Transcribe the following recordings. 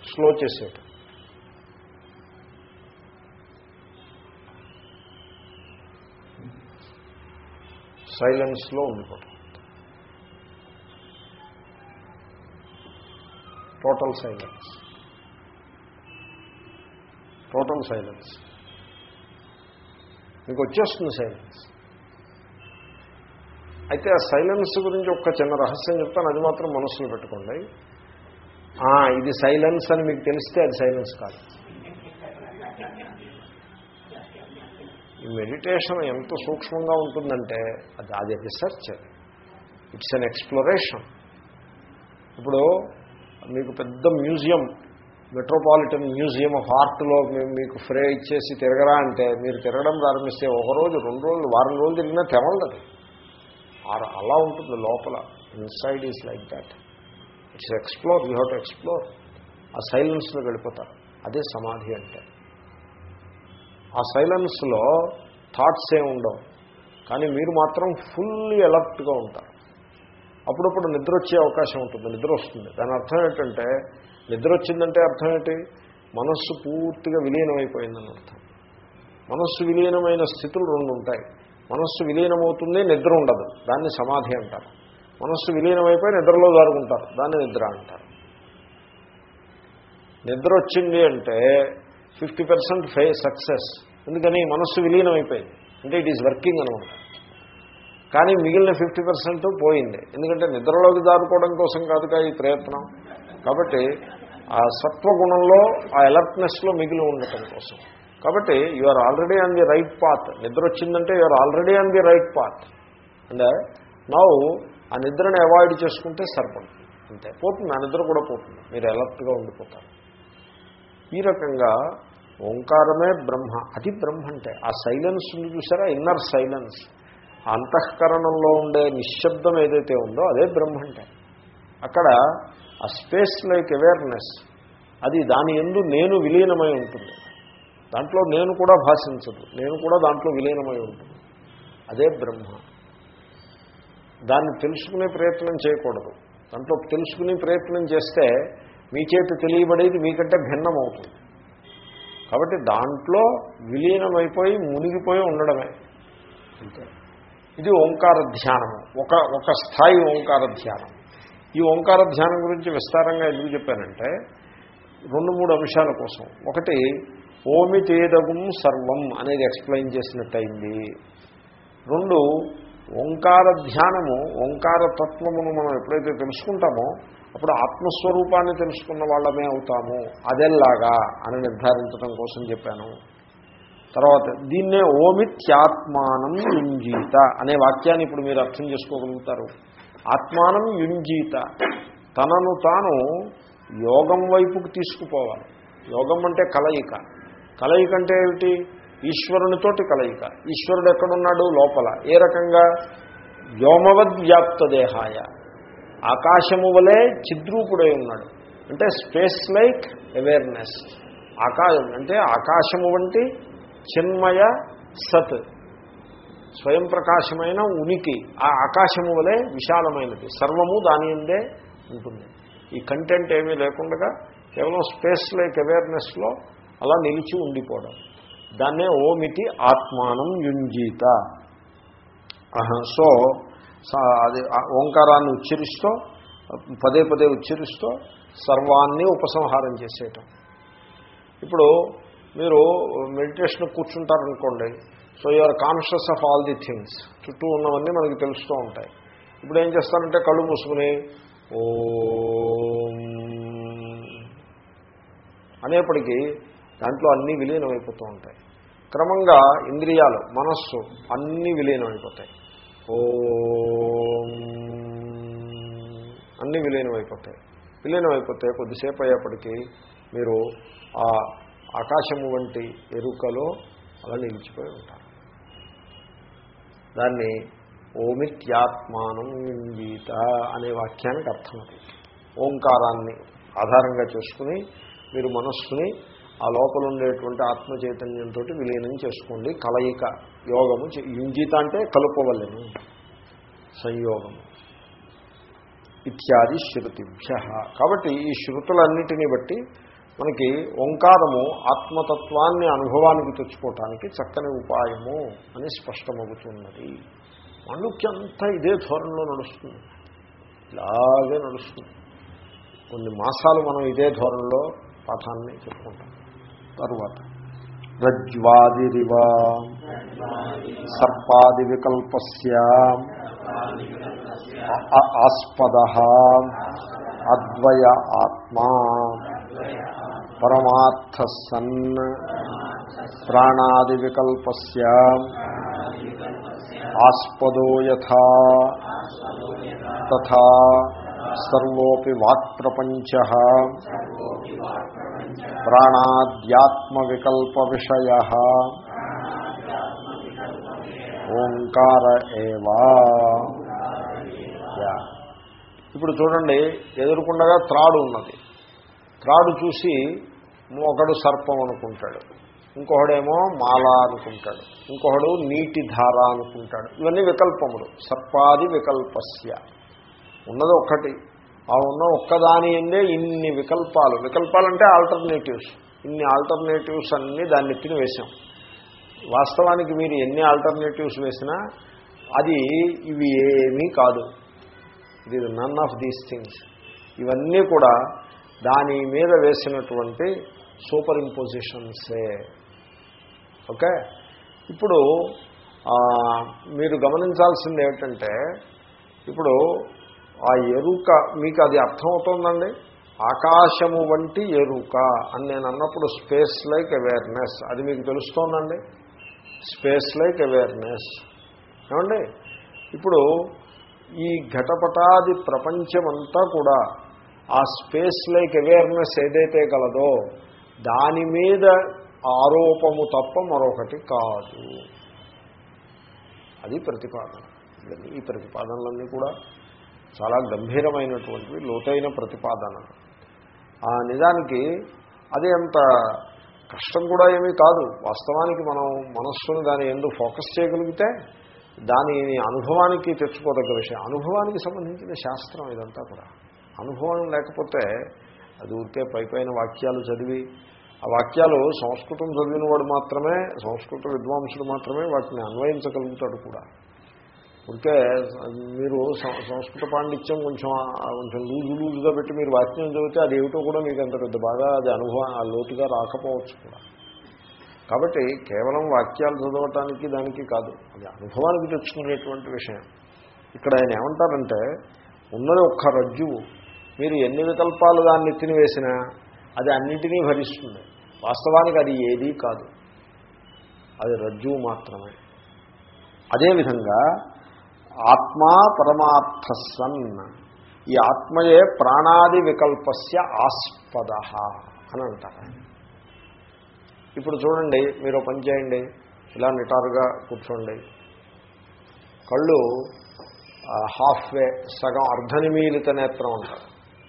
Slow చేసేయటం. సైలెన్స్లో ఉండిపోవటం. Total silence. Total silence. మీకు వచ్చేస్తుంది సైలెన్స్. అయితే ఆ సైలెన్స్ గురించి ఒక చిన్న రహస్యం చెప్తాను, అది మాత్రం మనసులో పెట్టుకోండి. ఇది సైలెన్స్ అని మీకు తెలిస్తే అది సైలెన్స్ కాదు. ఈ మెడిటేషన్ ఎంత సూక్ష్మంగా ఉంటుందంటే అది రీసెర్చ్, ఇట్స్ అన్ ఎక్స్ప్లోరేషన్. ఇప్పుడు మీకు పెద్ద మ్యూజియం, మెట్రోపాలిటన్ మ్యూజియం ఆఫ్ ఆర్ట్లో మీకు ఫ్రీ ఇచ్చేసి తిరగరా అంటే మీరు తిరగడం ప్రారంభిస్తే ఒకరోజు 2 రోజులు వారం రోజులు తిరిగినా తెమలదు. అలా ఉంటుంది లోపల. Inside is like that. It's explore, you have to explore. ఆ సైలెన్స్లో వెళ్ళిపోతారు. అదే సమాధి అంటే. ఆ సైలెన్స్లో థాట్స్ ఏమి ఉండవు, కానీ మీరు మాత్రం ఫుల్లీ అలర్ట్గా ఉంటారు. అప్పుడప్పుడు నిద్ర వచ్చే అవకాశం ఉంటుంది, నిద్ర వస్తుంది. దాని అర్థం ఏంటంటే, నిద్ర వచ్చిందంటే అర్థం ఏంటి? మనస్సు పూర్తిగా విలీనమైపోయిందని అర్థం. మనస్సు విలీనమైన స్థితులు 2 ఉంటాయి. మనస్సు విలీనమవుతుంది, నిద్ర ఉండదు, దాన్ని సమాధి అంటారు. మనస్సు విలీనమైపోయి నిద్రలో జారుకుంటారు, దాన్ని నిద్ర అంటారు. నిద్ర వచ్చింది అంటే 50% సక్సెస్. ఎందుకని? మనస్సు విలీనమైపోయింది అంటే ఇట్ ఈజ్ వర్కింగ్ అనమాట. కానీ మిగిలిన 50% పోయింది. ఎందుకంటే నిద్రలోకి జారుకోవడం కోసం కాదుగా ఈ ప్రయత్నం. కాబట్టి ఆ సత్వగుణంలో, ఆ అలర్ట్నెస్లో మిగిలి ఉండటం కోసం. కాబట్టి you are already on the right path. నిద్ర వచ్చిందంటే you are already on the right path. And now ఆ నిద్రను అవాయిడ్ చేసుకుంటే సరిపడుతుంది, అంతే. పోతుంది, ఆ నిద్ర కూడా పోతుంది, మీరు అలర్ట్గా ఉండిపోతారు. ఈ రకంగా ఓంకారమే బ్రహ్మ. అది బ్రహ్మ అంటే ఆ సైలెన్స్ ఉంది చూసారా, ఇన్నర్ సైలెన్స్. అంతఃకరణంలో ఉండే నిశ్శబ్దం ఏదైతే ఉందో అదే బ్రహ్మ అంటే. అక్కడ ఆ స్పేస్ లైక్ అవేర్నెస్, అది దాని యందు నేను విలీనమై ఉంటుంది. దాంట్లో నేను కూడా భాషించదు, నేను కూడా దాంట్లో విలీనమై ఉంటుంది. అదే బ్రహ్మ. దాన్ని తెలుసుకునే ప్రయత్నం చేయకూడదు. దాంట్లో తెలుసుకునే ప్రయత్నం చేస్తే మీ చేతి తెలియబడేది మీకంటే భిన్నమవుతుంది. కాబట్టి దాంట్లో విలీనమైపోయి మునిగిపోయి ఉండడమే అంతే. ఇది ఓంకార ధ్యానము, ఒక స్థాయి ఓంకార ధ్యానం. ఈ ఓంకార ధ్యానం గురించి విస్తారంగా ఎందుకు చెప్పానంటే 2-3 అంశాల కోసం. ఒకటి, ఓమితేదగుం సర్వం అనేది ఎక్స్ప్లెయిన్ చేసినట్టయింది. 2, ఓంకార ధ్యానము, ఓంకార తత్వమును మనం ఎప్పుడైతే తెలుసుకుంటామో అప్పుడు ఆత్మస్వరూపాన్ని తెలుసుకున్న వాళ్ళమే అవుతాము. అదెల్లాగా అని నిర్ధారించడం కోసం చెప్పాను. తర్వాత దీన్నే ఓమిత్యాత్మానం యుంజీత అనే వాక్యాన్ని ఇప్పుడు మీరు అర్థం చేసుకోగలుగుతారు. ఆత్మానం యుంజీత, తనను తాను యోగం వైపుకు తీసుకుపోవాలి. యోగం అంటే కలయిక. కలయిక అంటే ఏమిటి? ఈశ్వరునితోటి కలయిక. ఈశ్వరుడు ఎక్కడున్నాడు? లోపల. ఏ రకంగా? వ్యోమవద్వ్యాప్త దేహాయ, ఆకాశము వలె చిద్రూపుడై ఉన్నాడు. అంటే స్పేస్ లైక్ అవేర్నెస్. అంటే ఆకాశము వంటి చిన్మయ సత్, స్వయం ప్రకాశమైన ఉనికి ఆ ఆకాశము వలె విశాలమైనది. సర్వము దాని యందే ఉంటుంది. ఈ కంటెంట్ ఏమీ లేకుండా కేవలం స్పేస్ లైక్ అవేర్నెస్లో అలా నిలిచి ఉండిపోవడం, దాన్నే ఓమితి ఆత్మానం యుంజీత. సో అది ఓంకారాన్ని ఉచ్చరిస్తూ పదే పదే ఉచ్చరిస్తూ సర్వాన్ని ఉపసంహారం చేసేయటం. ఇప్పుడు మీరు మెడిటేషన్ కూర్చుంటారనుకోండి, so you are conscious of all the things, చుట్టూ ఉన్నవన్నీ మనకి తెలుస్తూ ఉంటాయి. ఇప్పుడు ఏం చేస్తారంటే కళ్ళు మూసుకుని ఓం అనేప్పటికీ దాంట్లో అన్నీ విలీనమైపోతూ ఉంటాయి. క్రమంగా ఇంద్రియాలు, మనస్సు అన్నీ విలీనమైపోతాయి. ఓం అన్నీ విలీనమైపోతాయి. విలీనమైపోతే కొద్దిసేపు అయ్యేప్పటికీ మీరు ఆ ఆకాశము వంటి ఎరుకలో అలా నిలిచిపోయి ఉంటారు. దాన్ని ఓమిత్యాత్మానం యుంజీత అనే వాక్యానికి అర్థం. ఓంకారాన్ని ఆధారంగా చేసుకుని మీరు మనస్సుని ఆ లోపల ఉండేటువంటి ఆత్మ చైతన్యంతో విలీనం చేసుకోండి. కలయిక, యోగము. యుంజీత అంటే కలుపవలెను, సంయోగము. ఇత్యాది శృతిభ్య. కాబట్టి ఈ శృతులన్నిటినీ బట్టి మనకి ఓంకారము ఆత్మతత్వాన్ని అనుభవానికి తెచ్చుకోవటానికి చక్కని ఉపాయము అని స్పష్టమవుతున్నది. మాండుక్యం అంతా ఇదే ధోరణిలో నడుస్తుంది, ఇలాగే నడుస్తుంది. కొన్ని మాసాలు మనం ఇదే ధోరణిలో పాఠాన్ని చెప్పుకుంటాం. తరువాత రజ్వాదిరివ సర్పాది వికల్పస్య ఆస్పదః అద్వయ ఆత్మా పరమార్థః సన్ ప్రాణాది వికల్పస్య ఆస్పదో యథా తథా సర్వోపి వాక్ప్రపంచః ప్రాణాద్యాత్మవికల్ప విషయః ఓంకార ఏవా. ఇప్పుడు చూడండి, ఎదురుకుండగా త్రాడు ఉన్నది. త్రాడు చూసి ఒకడు సర్పం అనుకుంటాడు, ఇంకొకడేమో మాల అనుకుంటాడు, ఇంకొకడు నీటి ధార అనుకుంటాడు. ఇవన్నీ వికల్పములు. సర్పాది వికల్పస్య, ఉన్నది ఒక్కటి, ఆ ఉన్న ఒక్కదాని ఎందే ఇన్ని వికల్పాలు. వికల్పాలంటే ఆల్టర్నేటివ్స్. ఇన్ని ఆల్టర్నేటివ్స్ అన్నీ దాన్ని ఎత్తిని వేశాం. వాస్తవానికి మీరు ఎన్ని ఆల్టర్నేటివ్స్ వేసినా అది ఇవి ఏమీ కాదు. It is none of these things. ఇవన్నీ కూడా దాని మీద వేసినటువంటి సూపర్ ఇంపోజిషన్సే. ఓకే, ఇప్పుడు మీరు గమనించాల్సింది ఏమిటంటే, ఇప్పుడు ఆ ఎరుక మీకు అది అర్థమవుతోందండి. ఆకాశము వంటి ఎరుక అని నేను అన్నప్పుడు స్పేస్ లైక్ అవేర్నెస్, అది మీకు తెలుస్తోందండి. స్పేస్ లైక్ అవేర్నెస్ ఏమండి. ఇప్పుడు ఈ ఘటపటాది ప్రపంచమంతా కూడా ఆ స్పేస్ లైక్ అవేర్నెస్ ఏదైతే కలదో దాని మీద ఆరోపము తప్ప మరొకటి కాదు. అది ప్రతిపాదన. ఈ ప్రతిపాదనలన్నీ కూడా చాలా గంభీరమైనటువంటివి, లోతైన ప్రతిపాదనలు. నిజానికి అది అంత కష్టం కూడా ఏమీ కాదు. వాస్తవానికి మనం మనస్సును దాని యందు ఫోకస్ చేయగలిగితే దాని అనుభవానికి తెచ్చుకోదగ్గ విషయం. అనుభవానికి సంబంధించిన శాస్త్రం ఇదంతా కూడా. అనుభవం లేకపోతే అది ఊరికే పైపైన వాక్యాలు చదివి, ఆ వాక్యాలు సంస్కృతం చదివిన వాడు మాత్రమే, సంస్కృత విద్వాంసుడు మాత్రమే వాటిని అన్వయించగలుగుతాడు కూడా. ఊరికే మీరు సంస్కృత పాండిత్యం కొంచెం లూజుగా పెట్టి మీరు వాక్యం చదివితే అది ఏమిటో కూడా మీకు అంత పెద్ద బాగా అది అనుభవం లోతుగా రాకపోవచ్చు కూడా. కాబట్టి కేవలం వాక్యాలు చదవటానికి దానికి కాదు, అది అనుభవానికి తెచ్చుకునేటువంటి విషయం. ఇక్కడ ఆయన ఏమంటారంటే, ఉన్నది ఒక్క రజ్జువు, మీరు ఎన్ని వికల్పాలు దాన్ని ఎత్తినివేసినా అది అన్నింటినీ భరిస్తుంది. వాస్తవానికి అది ఏదీ కాదు, అది రజ్జువు మాత్రమే. అదేవిధంగా ఆత్మా పరమార్థ సన్, ఈ ఆత్మయే ప్రాణాది వికల్పస్య ఆస్పద అని అంటారు. ఇప్పుడు చూడండి, మీరు పని చేయండి, ఇలా నిటారుగా కూర్చోండి, కళ్ళు హాఫ్వే, సగం అర్ధనిమీలిత నేత్రం అంటారు.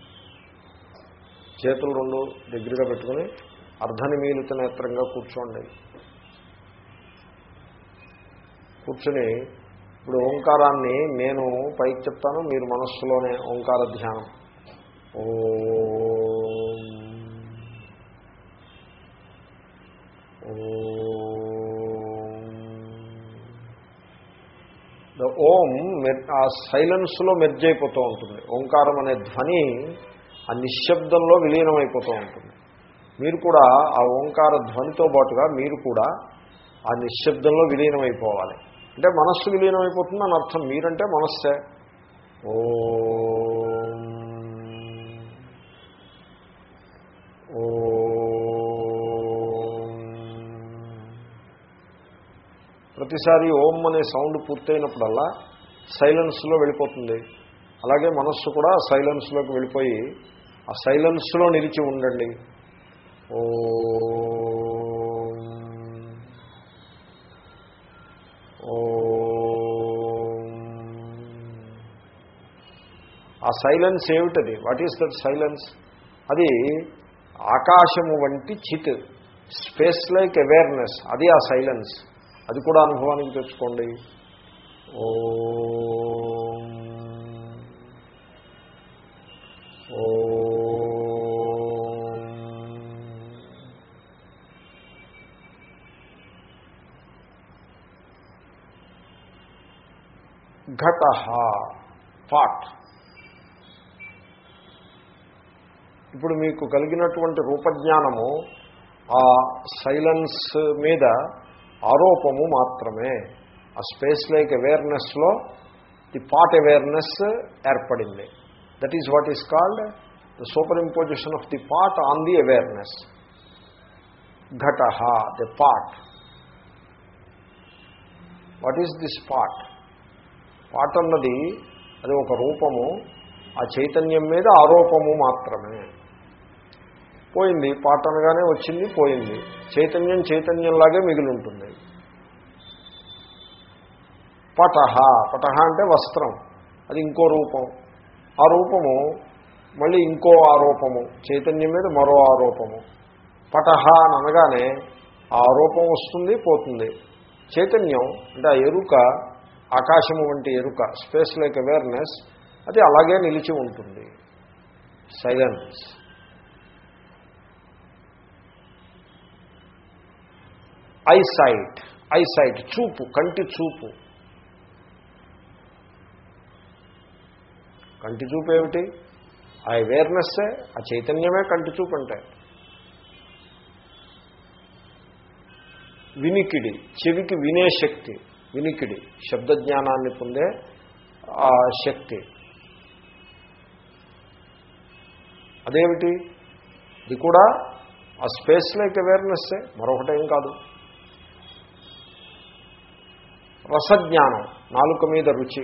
చేతులు రెండు దగ్గరగా పెట్టుకుని అర్ధనిమీలిత నేత్రంగా కూర్చోండి. కూర్చుని ఇప్పుడు ఓంకారాన్ని నేను పైకి చెప్తాను, మీరు మనస్సులోనే ఓంకార ధ్యానం. ఓం ఓం ఆ సైలెన్స్లో మెర్జ్ అయిపోతూ ఉంటుంది. ఓంకారం అనే ధ్వని ఆ నిశ్శబ్దంలో విలీనమైపోతూ ఉంటుంది. మీరు కూడా ఆ ఓంకార ధ్వనితో పాటుగా మీరు కూడా ఆ నిశ్శబ్దంలో విలీనమైపోవాలి. అంటే మనస్సు విలీనమైపోతుంది అని అర్థం. మీరంటే మనస్సే. ఓం ప్రతిసారి ఓం అనే సౌండ్ పూర్తయినప్పుడల్లా సైలెన్స్లో వెళ్ళిపోతుంది. అలాగే మనస్సు కూడా సైలెన్స్లోకి వెళ్ళిపోయి ఆ సైలెన్స్లో నిలిచి ఉండండి. ఆ సైలెన్స్ ఏమిటది? What is that silence? అది ఆకాశము వంటి చిత్, స్పేస్ లైక్ అవేర్నెస్, అది ఆ సైలెన్స్. అది కూడా అనుభవానికి తెచ్చుకోండి. ఘటః పాట్. ఇప్పుడు మీకు కలిగినటువంటి రూపజ్ఞానము ఆ సైలెన్స్ మీద ఆరోపము మాత్రమే. ఆ స్పేస్ లైక్ అవేర్నెస్లో ది పాట్ అవేర్నెస్ ఏర్పడింది. That is what is called the super imposition of the pot on the awareness. ఘటః the pot. What is this pot? Pot అన్నది అది ఒక రూపము, ఆ చైతన్యం మీద ఆరోపము మాత్రమే. పోయింది, పాట్ అనగానే వచ్చింది, పోయింది. చైతన్యం చైతన్యంలాగే మిగిలి ఉంటుంది. పటహ, పటహ అంటే వస్త్రం, అది ఇంకో రూపం. ఆ రూపము మళ్ళీ ఇంకో ఆరోపము, చైతన్యం మీద మరో ఆరోపము. పటహ అని అనగానే ఆ ఆరోపం వస్తుంది, పోతుంది. చైతన్యం అంటే ఆ ఎరుక, ఆకాశము వంటి ఎరుక, స్పేస్ లైక్ అవేర్నెస్, అది అలాగే నిలిచి ఉంటుంది. సైలెన్స్. ఐసైట్, ఐసైట్ చూపు, కంటి చూపు. కంటి చూపు ఏమిటి? ఆ అవేర్నెస్సే, ఆ చైతన్యమే కంటి చూపు అంటే. వినికిడి, చెవికి వినే శక్తి, వినికిడి, శబ్దజ్ఞానాన్ని పొందే ఆ శక్తి. అదేమిటి? ఇది కూడా ఆ స్పేస్ లైక్ అవేర్నెస్సే, మరొకటేం కాదు. రసజ్ఞానం, నాలుక మీద రుచి.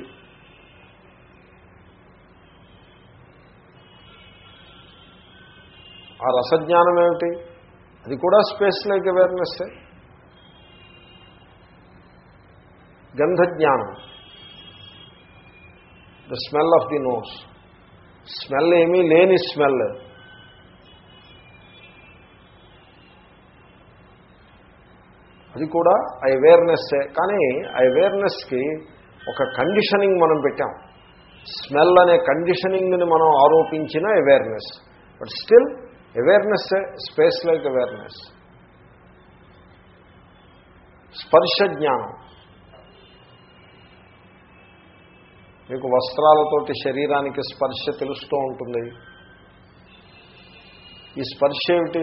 ఆ రసజ్ఞానం ఏమిటి? అది కూడా స్పేస్ లైక్ అవేర్నెస్సే. గంధజ్ఞానం, the smell of the nose. Smell ఏమీ లేని స్మెల్. అది కూడా అవేర్నెస్సే. కానీ అవేర్నెస్కి ఒక కండిషనింగ్ మనం పెట్టాం. స్మెల్ అనే కండిషనింగ్ని మనం ఆరోపించిన అవేర్నెస్. బట్ స్టిల్ అవేర్నెస్సే, స్పేస్ లైక్ అవేర్నెస్. స్పర్శ జ్ఞానం, మీకు వస్త్రాలతోటి శరీరానికి స్పర్శ తెలుస్తూ ఉంటుంది. ఈ స్పర్శ ఏమిటి?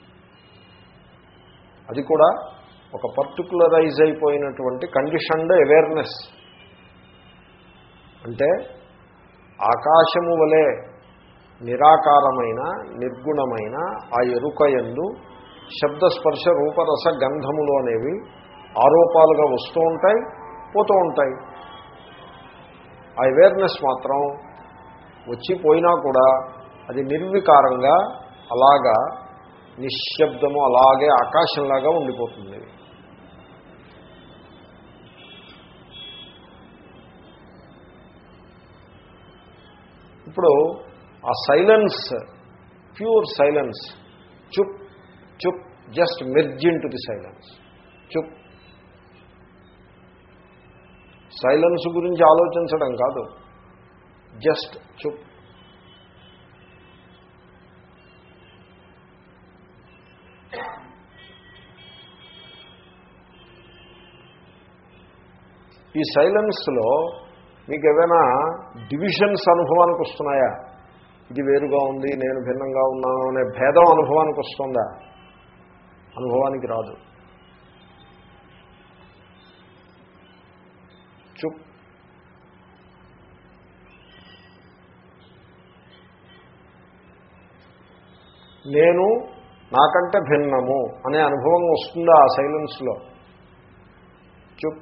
అది కూడా ఒక పర్టికులరైజ్ అయిపోయినటువంటి కండిషన్డ్ అవేర్నెస్. అంటే ఆకాశము వలె నిరాకారమైన, నిర్గుణమైన ఆ ఎరుకయందు శబ్దస్పర్శ రూపరస గంధములు అనేవి ఆరోపాలుగా వస్తూ ఉంటాయి, పోతూ ఉంటాయి. ఆ అవేర్నెస్ మాత్రం వచ్చిపోయినా కూడా అది నిర్వికారంగా అలాగా నిశ్శబ్దము, అలాగే ఆకాశంలాగా ఉండిపోతుంది. ఇప్పుడు ఆ సైలెన్స్, ప్యూర్ సైలెన్స్, చుప్ చుప్, just merge into the silence. చుప్. సైలెన్స్ గురించి ఆలోచించడం కాదు, జస్ట్ చుప్. ఈ సైలెన్స్లో మీకు ఏమైనా డివిజన్స్ అనుభవానికి వస్తున్నాయా? ఇది వేరుగా ఉంది, నేను భిన్నంగా ఉన్నాను అనే భేదం అనుభవానికి వస్తుందా? అనుభవానికి రాదు. చుప్. నేను నాకంటే భిన్నము అనే అనుభవం వస్తుందా ఆ సైలెన్స్లో? చుప్.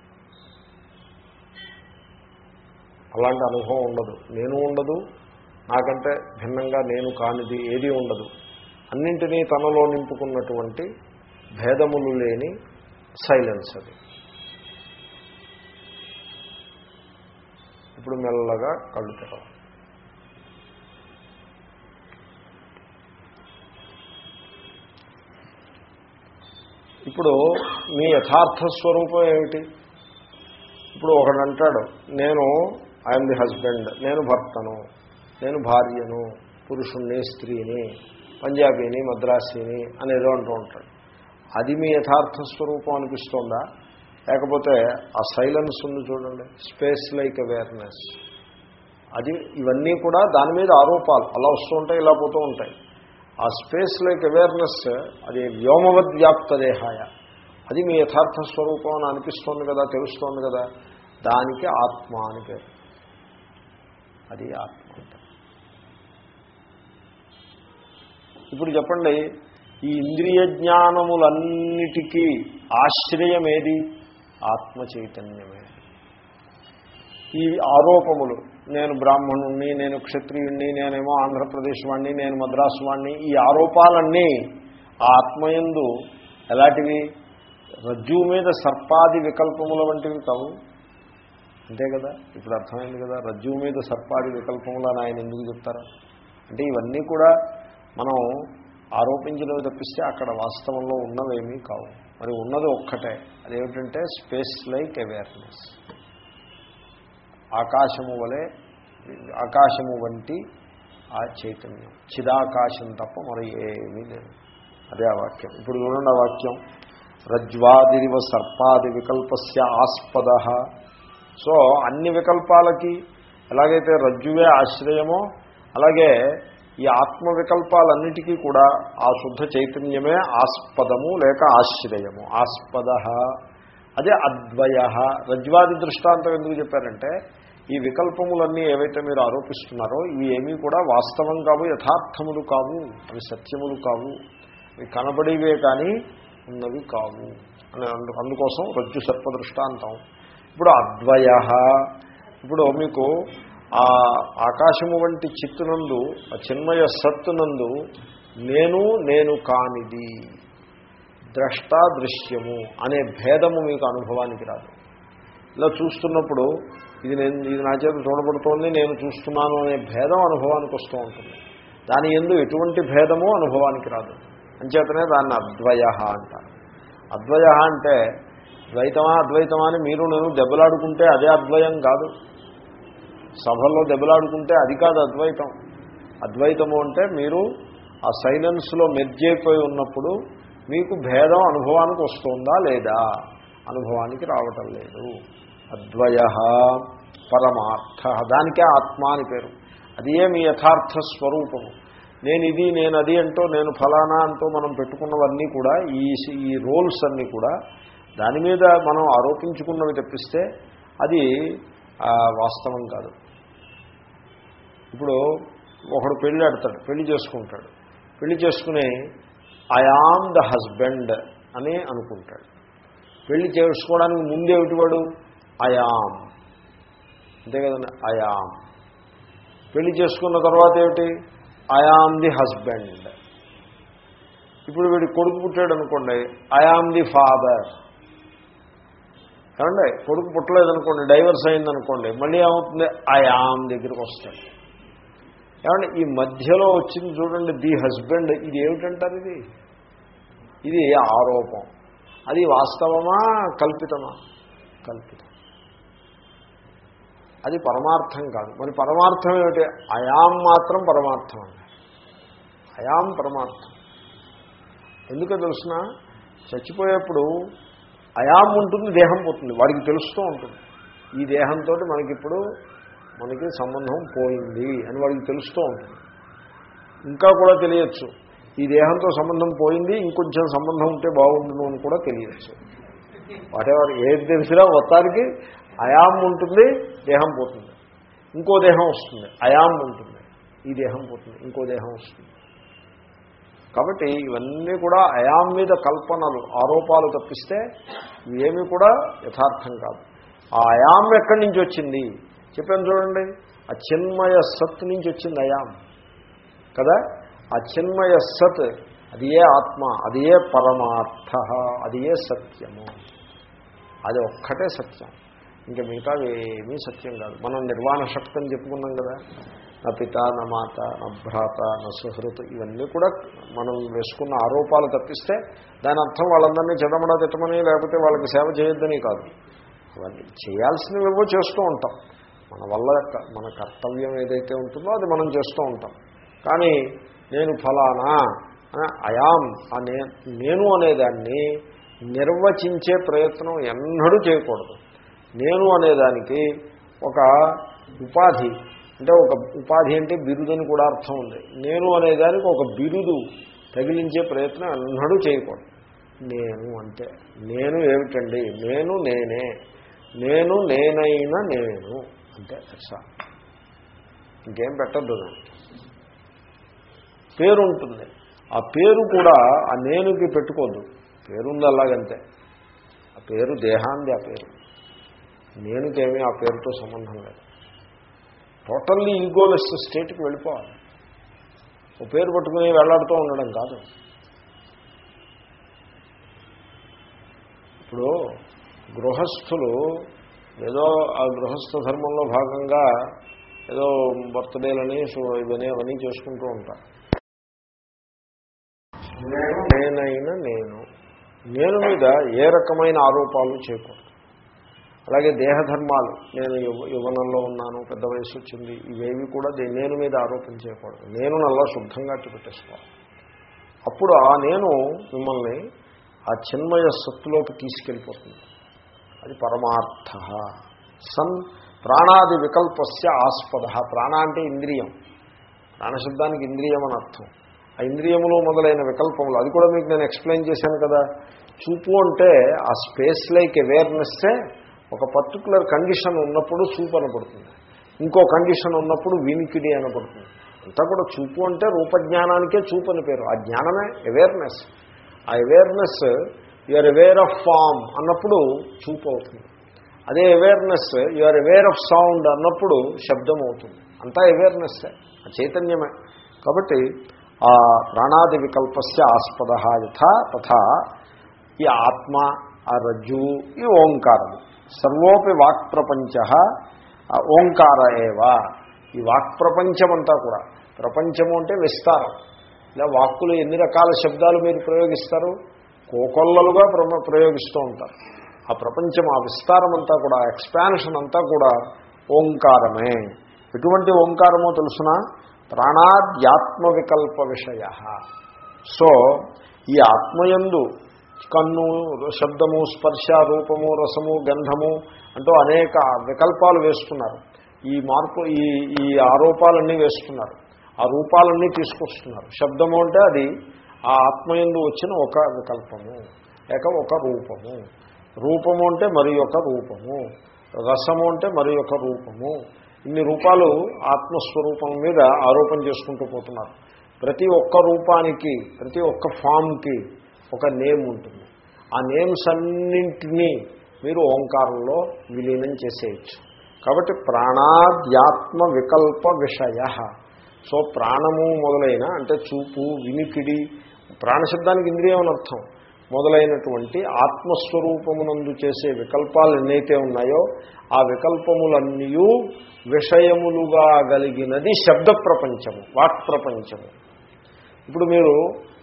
అలాంటి అనుభవం ఉండదు. నేను ఉండదు, నాకంటే భిన్నంగా నేను కానిది ఏదీ ఉండదు. అన్నింటినీ తనలో నింపుకున్నటువంటి భేదములు లేని సైలెన్స్ అది. ఇప్పుడు మెల్లగా కళ్ళు తెరవాలి. ఇప్పుడు మీ యథార్థ స్వరూపం ఏమిటి? ఇప్పుడు ఒకడు అంటాడు, నేను ఐఎమ్ ది హస్బెండ్, నేను భర్తను, నేను భార్యను, పురుషుణ్ణి, స్త్రీని, పంజాబీని, మద్రాసీని అనేదో అంటూ ఉంటాడు. అది మీ యథార్థ స్వరూపం అనిపిస్తోందా? లేకపోతే ఆ సైలెన్స్ ఉంది చూడండి, స్పేస్ లైక్ అవేర్నెస్, అది ఇవన్నీ కూడా దాని మీద ఆరోపాలు. అలా వస్తూ ఉంటాయి, ఇలా పోతూ ఉంటాయి. ఆ స్పేస్ లైక్ అవేర్నెస్ అది వ్యోమవద్వ్యాప్త దేహాయ, అది మీ యథార్థ స్వరూపం అని అనిపిస్తోంది కదా, తెలుస్తోంది కదా, దానికి ఆత్మ అని పేరు. అది ఆత్మ. ఇప్పుడు చెప్పండి, ఈ ఇంద్రియ జ్ఞానములన్నిటికీ ఆశ్రయం ఏది? ఆత్మ చైతన్యమే. ఈ ఆరోపములు, నేను బ్రాహ్మణుణ్ణి, నేను క్షత్రియుణ్ణి, నేనేమో ఆంధ్రప్రదేశ్ వాణ్ణి, నేను మద్రాసు వాణ్ణి, ఈ ఆరోపాలన్నీ ఆ ఆత్మయందు ఎలాంటివి? రజ్జువు మీద సర్పాది వికల్పముల వంటివి కావు. అంతే కదా, ఇప్పుడు అర్థమైంది కదా, రజ్జువు మీద సర్పాది వికల్పములు అని ఆయన ఎందుకు చెప్తారు అంటే ఇవన్నీ కూడా మనం ఆరోపించినవి తప్పిస్తే అక్కడ వాస్తవంలో ఉన్నవేమీ కావు. మరి ఉన్నది ఒక్కటే, అదేమిటంటే స్పేస్ లైక్ అవేర్నెస్. ఆకాశము వంటి ఆ చైతన్యం, చిదాకాశం తప్ప మరి ఏమీ లేదు. అదే ఆ వాక్యం. ఇప్పుడు చూడండి ఆ వాక్యం, రజ్వాదిరివ సర్పాది వికల్పస్య ఆస్పద. సో అన్ని వికల్పాలకి ఎలాగైతే రజ్జువే ఆశ్రయమో, అలాగే ఈ ఆత్మ వికల్పాలన్నిటికీ కూడా ఆ శుద్ధ చైతన్యమే ఆస్పదము లేక ఆశ్రయము. ఆస్పద అదే అద్వయ. రజ్వాది దృష్టాంతం ఎందుకు చెప్పారంటే, ఈ వికల్పములన్నీ ఏవైతే మీరు ఆరోపిస్తున్నారో ఇవి ఏమీ కూడా వాస్తవం కావు, యథార్థములు కావు, అవి సత్యములు కావు, ఇవి కనబడేవే కానీ ఉన్నవి కావు అని అందుకోసం రజ్జు సర్ప దృష్టాంతం. ఇప్పుడు అద్వయ, ఇప్పుడు మీకు ఆ ఆకాశము వంటి చిత్తునందు, ఆ చిన్మయ సత్తునందు నేను కానిది, ద్రష్ట దృశ్యము అనే భేదము మీకు అనుభవానికి రాదు. ఇలా చూస్తున్నప్పుడు ఇది నా చేత చూడబడుతోంది, నేను చూస్తున్నాను అనే భేదం అనుభవానికి వస్తూ ఉంటుంది. దాని యందు ఎటువంటి భేదమో అనుభవానికి రాదు. అంచేతనే దాన్ని అద్వయ అంటారు. అద్వయ అంటే ద్వైతమా అద్వైతమా అని మీరు నేను దెబ్బలాడుకుంటే అదే అద్వయం కాదు. సభల్లో దెబ్బలాడుకుంటే అది కాదు అద్వైతం. అద్వైతము అంటే మీరు ఆ సైలెన్స్లో మెర్జ్ అయిపోయి ఉన్నప్పుడు మీకు భేదం అనుభవానికి వస్తుందా లేదా? అనుభవానికి రావటం లేదు. అద్వయ పరమార్థ, దానికే ఆత్మ అని పేరు. అదే మీ యథార్థ స్వరూపము. నేను ఇది, నేను అది అంటూ, నేను ఫలానా అంటూ మనం పెట్టుకున్నవన్నీ కూడా ఈ రోల్స్ అన్నీ కూడా దాని మీద మనం ఆరోపించుకున్నవి తప్పిస్తే అది వాస్తవం కాదు. ఇప్పుడు ఒకడు పెళ్ళి ఆడతాడు, పెళ్లి చేసుకుంటాడు. పెళ్లి చేసుకుని ఐ ఆమ్ ద హస్బెండ్ అని అనుకుంటాడు. పెళ్లి చేసుకోవడానికి ముందేమిటి వాడు? ఐ ఆమ్, అంతే కదండి, ఐ ఆమ్. పెళ్లి చేసుకున్న తర్వాత ఏమిటి? I am the husband. ఇప్పుడు వీడి కొడుకు పుట్టాడు అనుకోండి, ఐ ఆమ్ ది ఫాదర్. ఏమండి, కొడుకు పుట్టలేదనుకోండి, డైవర్స్ అయిందనుకోండి, మళ్ళీ ఏమవుతుంది? ఐ ఆమ్ దగ్గరికి వస్తాడు. ఏమండి, ఈ మధ్యలో వచ్చింది చూడండి, ది హస్బెండ్, ఇది ఏమిటంటారు? ఇది ఆరోపం. అది వాస్తవమా కల్పితమా? కల్పితం. అది పరమార్థం కాదు. మరి పరమార్థం ఏమిటి? అయాం మాత్రం పరమార్థం అండి. అయాం పరమార్థం. ఎందుకో తెలుసిన, చచ్చిపోయేప్పుడు అయాం ఉంటుంది, దేహం పోతుంది, వాడికి తెలుస్తూ ఉంటుంది. ఈ దేహంతో మనకి సంబంధం పోయింది అని వాడికి తెలుస్తూ ఉంటుంది. ఇంకా కూడా తెలియచ్చు, ఈ దేహంతో సంబంధం పోయింది, ఇంకొంచెం సంబంధం ఉంటే బాగుండును అని కూడా తెలియచ్చు. వాటెవర్ ఏది తెలిసినా మొత్తానికి అయాం ఉంటుంది, దేహం పోతుంది, ఇంకో దేహం వస్తుంది. అయాం ఉంటుంది, ఈ దేహం పోతుంది, ఇంకో దేహం వస్తుంది. కాబట్టి ఇవన్నీ కూడా అయాం మీద కల్పనలు, ఆరోపాలు తప్పిస్తే ఇవేమీ కూడా యథార్థం కాదు. ఆ అయాం ఎక్కడి నుంచి వచ్చింది చెప్పాను చూడండి. ఆ చిన్మయ సత్ నుంచి వచ్చింది అయాం కదా. ఆ చిన్మయ సత్, అది ఏ ఆత్మ, అది ఏ పరమార్థ, అది ఏ సత్యము. అది ఒక్కటే సత్యం, ఇంకా మిగతా ఏమీ సత్యం కాదు. మనం నిర్వాణ శక్తి అని చెప్పుకున్నాం కదా. నా పిత, నా మాత, నా భ్రాత, నా సుహృత్, ఇవన్నీ కూడా మనం వేసుకున్న ఆరోపాలు తప్పిస్తే దాని అర్థం వాళ్ళందరినీ చెడమడా తిట్టమని, లేకపోతే వాళ్ళకి సేవ చేయొద్దని కాదు. అవన్నీ చేయాల్సినవేవో చేస్తూ ఉంటాం. మన వల్ల మన కర్తవ్యం ఏదైతే ఉంటుందో అది మనం చేస్తూ ఉంటాం. కానీ నేను ఫలానా అయాం, నేను అనేదాన్ని నిర్వచించే ప్రయత్నం ఎన్నడూ చేయకూడదు. నేను అనేదానికి ఒక ఉపాధి, అంటే ఒక ఉపాధి అంటే బిరుదని కూడా అర్థం ఉంది. నేను అనేదానికి ఒక బిరుదు తగిలించే ప్రయత్నం ఎన్నడూ చేయకూడదు. నేను అంటే నేను ఏమిటండి, నేను నేనే, నేను నేనైనా నేను అంటే సార్, ఇంకేం పెట్టద్దు. పేరు ఉంటుంది, ఆ పేరు కూడా ఆ నేనుకి పెట్టుకోద్దు. పేరుంది అలాగంతే, ఆ పేరు దేహాంది. ఆ పేరు నేనుకేమీ ఆ పేరుతో సంబంధం లేదు. టోటల్లీ ఈగోలెస్ స్టేట్కి వెళ్ళిపోవాలి. ఓ పేరు పట్టుకుని వెళ్లాడుతూ ఉండడం కాదు. ఇప్పుడు గృహస్థులు ఏదో ఆ గృహస్థ ధర్మంలో భాగంగా ఏదో బర్త్డేలని ఇవన్నీ అవన్నీ చేసుకుంటూ ఉంటారు. నేనైనా నేను మీద ఏ రకమైన ఆరోపాలు చేయకూడదు. అలాగే దేహధర్మాలు, నేను యువనంలో ఉన్నాను, పెద్ద వయసు వచ్చింది, ఇవేవి కూడా నేను మీద ఆరోపణ చేయకూడదు. నేను నల్లా శుద్ధంగా పెట్టేసుకోవాలి. అప్పుడు ఆ నేను మిమ్మల్ని ఆ చిన్మయ సత్తులోకి తీసుకెళ్ళిపోతుంది. అది పరమార్థ. సన్ ప్రాణాది వికల్పస్య ఆస్పద. ప్రాణ అంటే ఇంద్రియం, ప్రాణశబ్దానికి ఇంద్రియం అని అర్థం. ఆ ఇంద్రియములు మొదలైన వికల్పములు, అది కూడా మీకు నేను ఎక్స్ప్లెయిన్ చేశాను కదా. చూపు అంటే ఆ స్పేస్ లైక్ అవేర్నెస్సే ఒక పర్టికులర్ కండిషన్ ఉన్నప్పుడు చూపు అనపడుతుంది, ఇంకో కండిషన్ ఉన్నప్పుడు వినికిడి అనపడుతుంది. అంతా కూడా చూపు అంటే రూపజ్ఞానానికే చూపు అని పేరు. ఆ జ్ఞానమే అవేర్నెస్. ఆ awareness you are aware of form అన్నప్పుడు చూపు అవుతుంది. అదే awareness you are aware of sound అన్నప్పుడు శబ్దం అవుతుంది. అంతా అవేర్నెస్సే, ఆ చైతన్యమే. కాబట్టి ఆ ప్రాణాది వికల్పస్య ఆస్పద యథా తథా ఈ ఆత్మ, ఆ రజ్జువు, ఈ ఓంకారము, సర్వోపి వాక్ప్రపంచ ఓంకార ఏవ. ఈ వాక్ప్రపంచమంతా కూడా, ప్రపంచము అంటే విస్తారం. ఇలా వాక్కులు ఎన్ని రకాల శబ్దాలు మీరు ప్రయోగిస్తారు, కోకొల్లలుగా ప్రయోగిస్తూ ఉంటారు. ఆ ప్రపంచం, ఆ విస్తారం అంతా కూడా, ఎక్స్పాన్షన్ అంతా కూడా ఓంకారమే. ఎటువంటి ఓంకారమో తెలుసిన, ప్రాణాద్యాత్మ వికల్ప విషయ. సో ఈ ఆత్మయందు కన్ను, శబ్దము, స్పర్శ, రూపము, రసము, గంధము అంటూ అనేక వికల్పాలు వేస్తున్నారు. ఈ మార్పు, ఈ ఆరోపాలన్నీ వేస్తున్నారు, ఆ రూపాలన్నీ తీసుకొస్తున్నారు. శబ్దము అంటే అది ఆ ఆత్మయందు వచ్చిన ఒక వికల్పము, లేక ఒక రూపము. రూపము అంటే మరి ఒక రూపము, రసము అంటే మరి ఒక రూపము. ఇన్ని రూపాలు ఆత్మస్వరూపం మీద ఆరోపణ చేసుకుంటూ పోతున్నారు. ప్రతి ఒక్క రూపానికి, ప్రతి ఒక్క ఫామ్కి ఒక నేమ్ ఉంటుంది. ఆ నేమ్స్ అన్నింటినీ మీరు ఓంకారంలో విలీనం చేసేయచ్చు. కాబట్టి ప్రాణాద్యాత్మ వికల్ప విషయ. సో ప్రాణము మొదలైన, అంటే చూపు, వినికిడి, ప్రాణశబ్దానికి ఇంద్రియం అని అర్థం, మొదలైనటువంటి ఆత్మస్వరూపమునందు చేసే వికల్పాలు ఎన్నైతే ఉన్నాయో ఆ వికల్పములన్నీ విషయములుగా కలిగినది శబ్ద ప్రపంచము, వాక్ ప్రపంచము. ఇప్పుడు మీరు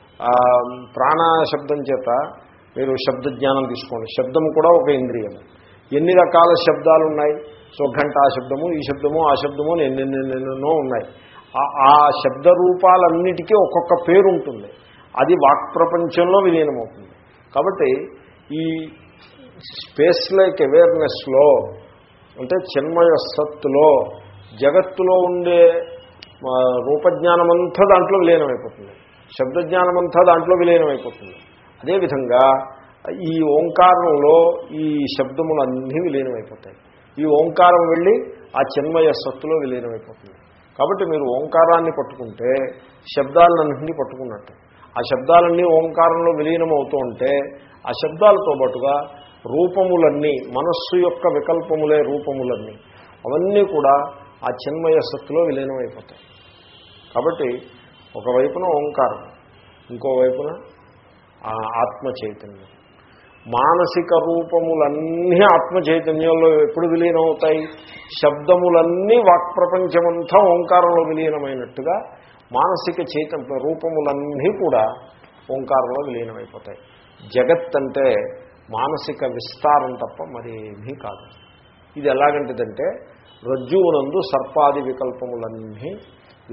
ప్రాణశబ్దం చేత మీరు శబ్దజ్ఞానం తీసుకోండి. శబ్దము కూడా ఒక ఇంద్రియము. ఎన్ని రకాల శబ్దాలు ఉన్నాయి. సో ఘంటా శబ్దము, ఈ శబ్దము, ఆ శబ్దము, ఎన్నెన్నెన్నెన్నో ఉన్నాయి. ఆ శబ్ద రూపాలన్నిటికీ ఒక్కొక్క పేరు ఉంటుంది. అది వాక్ ప్రపంచంలో విలీనమవుతుంది. కాబట్టి ఈ స్పేస్ లైక్ అవేర్నెస్లో, అంటే చిన్మయ సత్తులో, జగత్తులో ఉండే రూపజ్ఞానమంతా దాంట్లో విలీనమైపోతుంది, శబ్దజ్ఞానమంతా దాంట్లో విలీనమైపోతుంది. అదేవిధంగా ఈ ఓంకారంలో ఈ శబ్దములన్నీ విలీనమైపోతాయి. ఈ ఓంకారం వెళ్ళి ఆ చిన్మయ సత్తులో విలీనమైపోతుంది. కాబట్టి మీరు ఓంకారాన్ని పట్టుకుంటే శబ్దాలన్నింటినీ పట్టుకున్నట్టు. ఆ శబ్దాలన్నీ ఓంకారంలో విలీనమవుతూ ఉంటే ఆ శబ్దాలతో పాటుగా రూపములన్నీ, మనస్సు యొక్క వికల్పములే రూపములన్నీ, అవన్నీ కూడా ఆ చిన్మయ సత్తులో విలీనమైపోతాయి. కాబట్టి ఒకవైపున ఓంకారం, ఇంకోవైపున ఆత్మ చైతన్యం. మానసిక రూపములన్నీ ఆత్మ చైతన్యంలో ఎప్పుడు విలీనమవుతాయి? శబ్దములన్నీ వాక్ప్రపంచమంతా ఓంకారంలో విలీనమైనట్టుగా మానసిక రూపములన్నీ కూడా ఓంకారంలో విలీనమైపోతాయి. జగత్ అంటే మానసిక విస్తారం తప్ప మరేమీ కాదు. ఇది ఎలాగంటిదంటే రజ్జువునందు సర్పాది వికల్పములన్నీ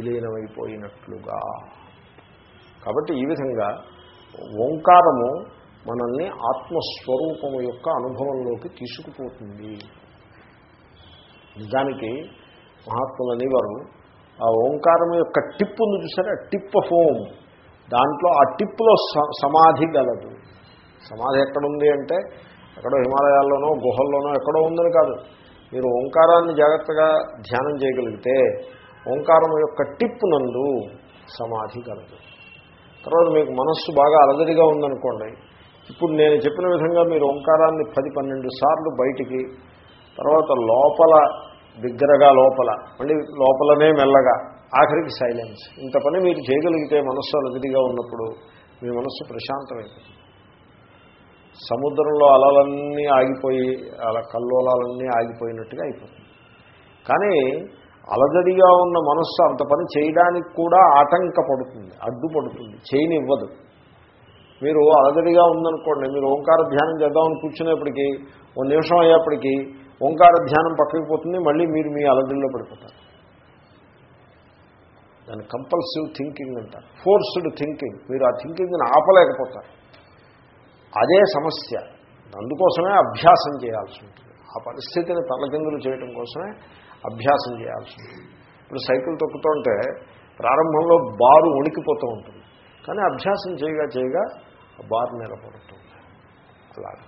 విలీనమైపోయినట్లుగా. కాబట్టి ఈ విధంగా ఓంకారము మనల్ని ఆత్మస్వరూపము యొక్క అనుభవంలోకి తీసుకుపోతుంది. నిజానికి మహాత్ములు అనేవారు ఆ ఓంకారం యొక్క టిప్ ఉంది చూసారా, టిప్ ఆఫ్ ఓం, దాంట్లో ఆ టిప్లో సమాధి గలదు. సమాధి ఎక్కడుంది అంటే ఎక్కడో హిమాలయాల్లోనో గుహల్లోనో ఎక్కడో ఉందని కాదు. మీరు ఓంకారాన్ని జాగ్రత్తగా ధ్యానం చేయగలిగితే ఓంకారం యొక్క టిప్ నందు సమాధి కలదు. తర్వాత మీకు మనస్సు బాగా అలజడిగా ఉందనుకోండి, ఇప్పుడు నేను చెప్పిన విధంగా మీరు ఓంకారాన్ని 10-12 సార్లు బయటికి, తర్వాత లోపల బిగ్గరగా లోపల, మళ్ళీ లోపలనే మెల్లగా, ఆఖరికి సైలెన్స్, ఇంత పని మీరు చేయగలిగితే మనస్సు అలజడిగా ఉన్నప్పుడు మీ మనస్సు ప్రశాంతమైపోతుంది. సముద్రంలో అలలన్నీ ఆగిపోయి అలా కల్లోలాలన్నీ ఆగిపోయినట్టుగా అయిపోతుంది. కానీ అలజడిగా ఉన్న మనస్సు అంత పని చేయడానికి కూడా ఆటంకపడుతుంది, అడ్డుపడుతుంది, చేయనివ్వదు. మీరు అలజడిగా ఉందనుకోండి, మీరు ఓంకార ధ్యానం చేద్దామని కూర్చునేప్పటికీ 1 నిమిషం అయ్యేప్పటికీ ఓంకార ధ్యానం పక్కకి పోతుంది, మళ్ళీ మీరు మీ అలజడిలో పడిపోతారు. దాన్ని కంపల్సివ్ థింకింగ్ అంటారు, ఫోర్స్డ్ థింకింగ్. మీరు ఆ థింకింగ్ని ఆపలేకపోతారు. అదే సమస్య. అందుకోసమే అభ్యాసం చేయాల్సి ఉంటుంది. ఆ పరిస్థితిని తలకిందులు చేయడం కోసమే అభ్యాసం చేయాల్సి ఉంటుంది. ఇప్పుడు సైకిల్ తొక్కుతుంటే ప్రారంభంలో బారు వణికిపోతూ ఉంటుంది, కానీ అభ్యాసం చేయగా చేయగా బారు నిలబడుతుంది. అలాగే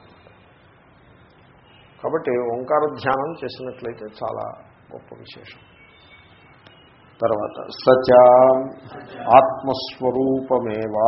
కాబట్టి ఓంకార ధ్యానం చేసినట్లయితే చాలా గొప్ప విశేషం. తర్వాత సచ ఆత్మస్వరూపమేవా.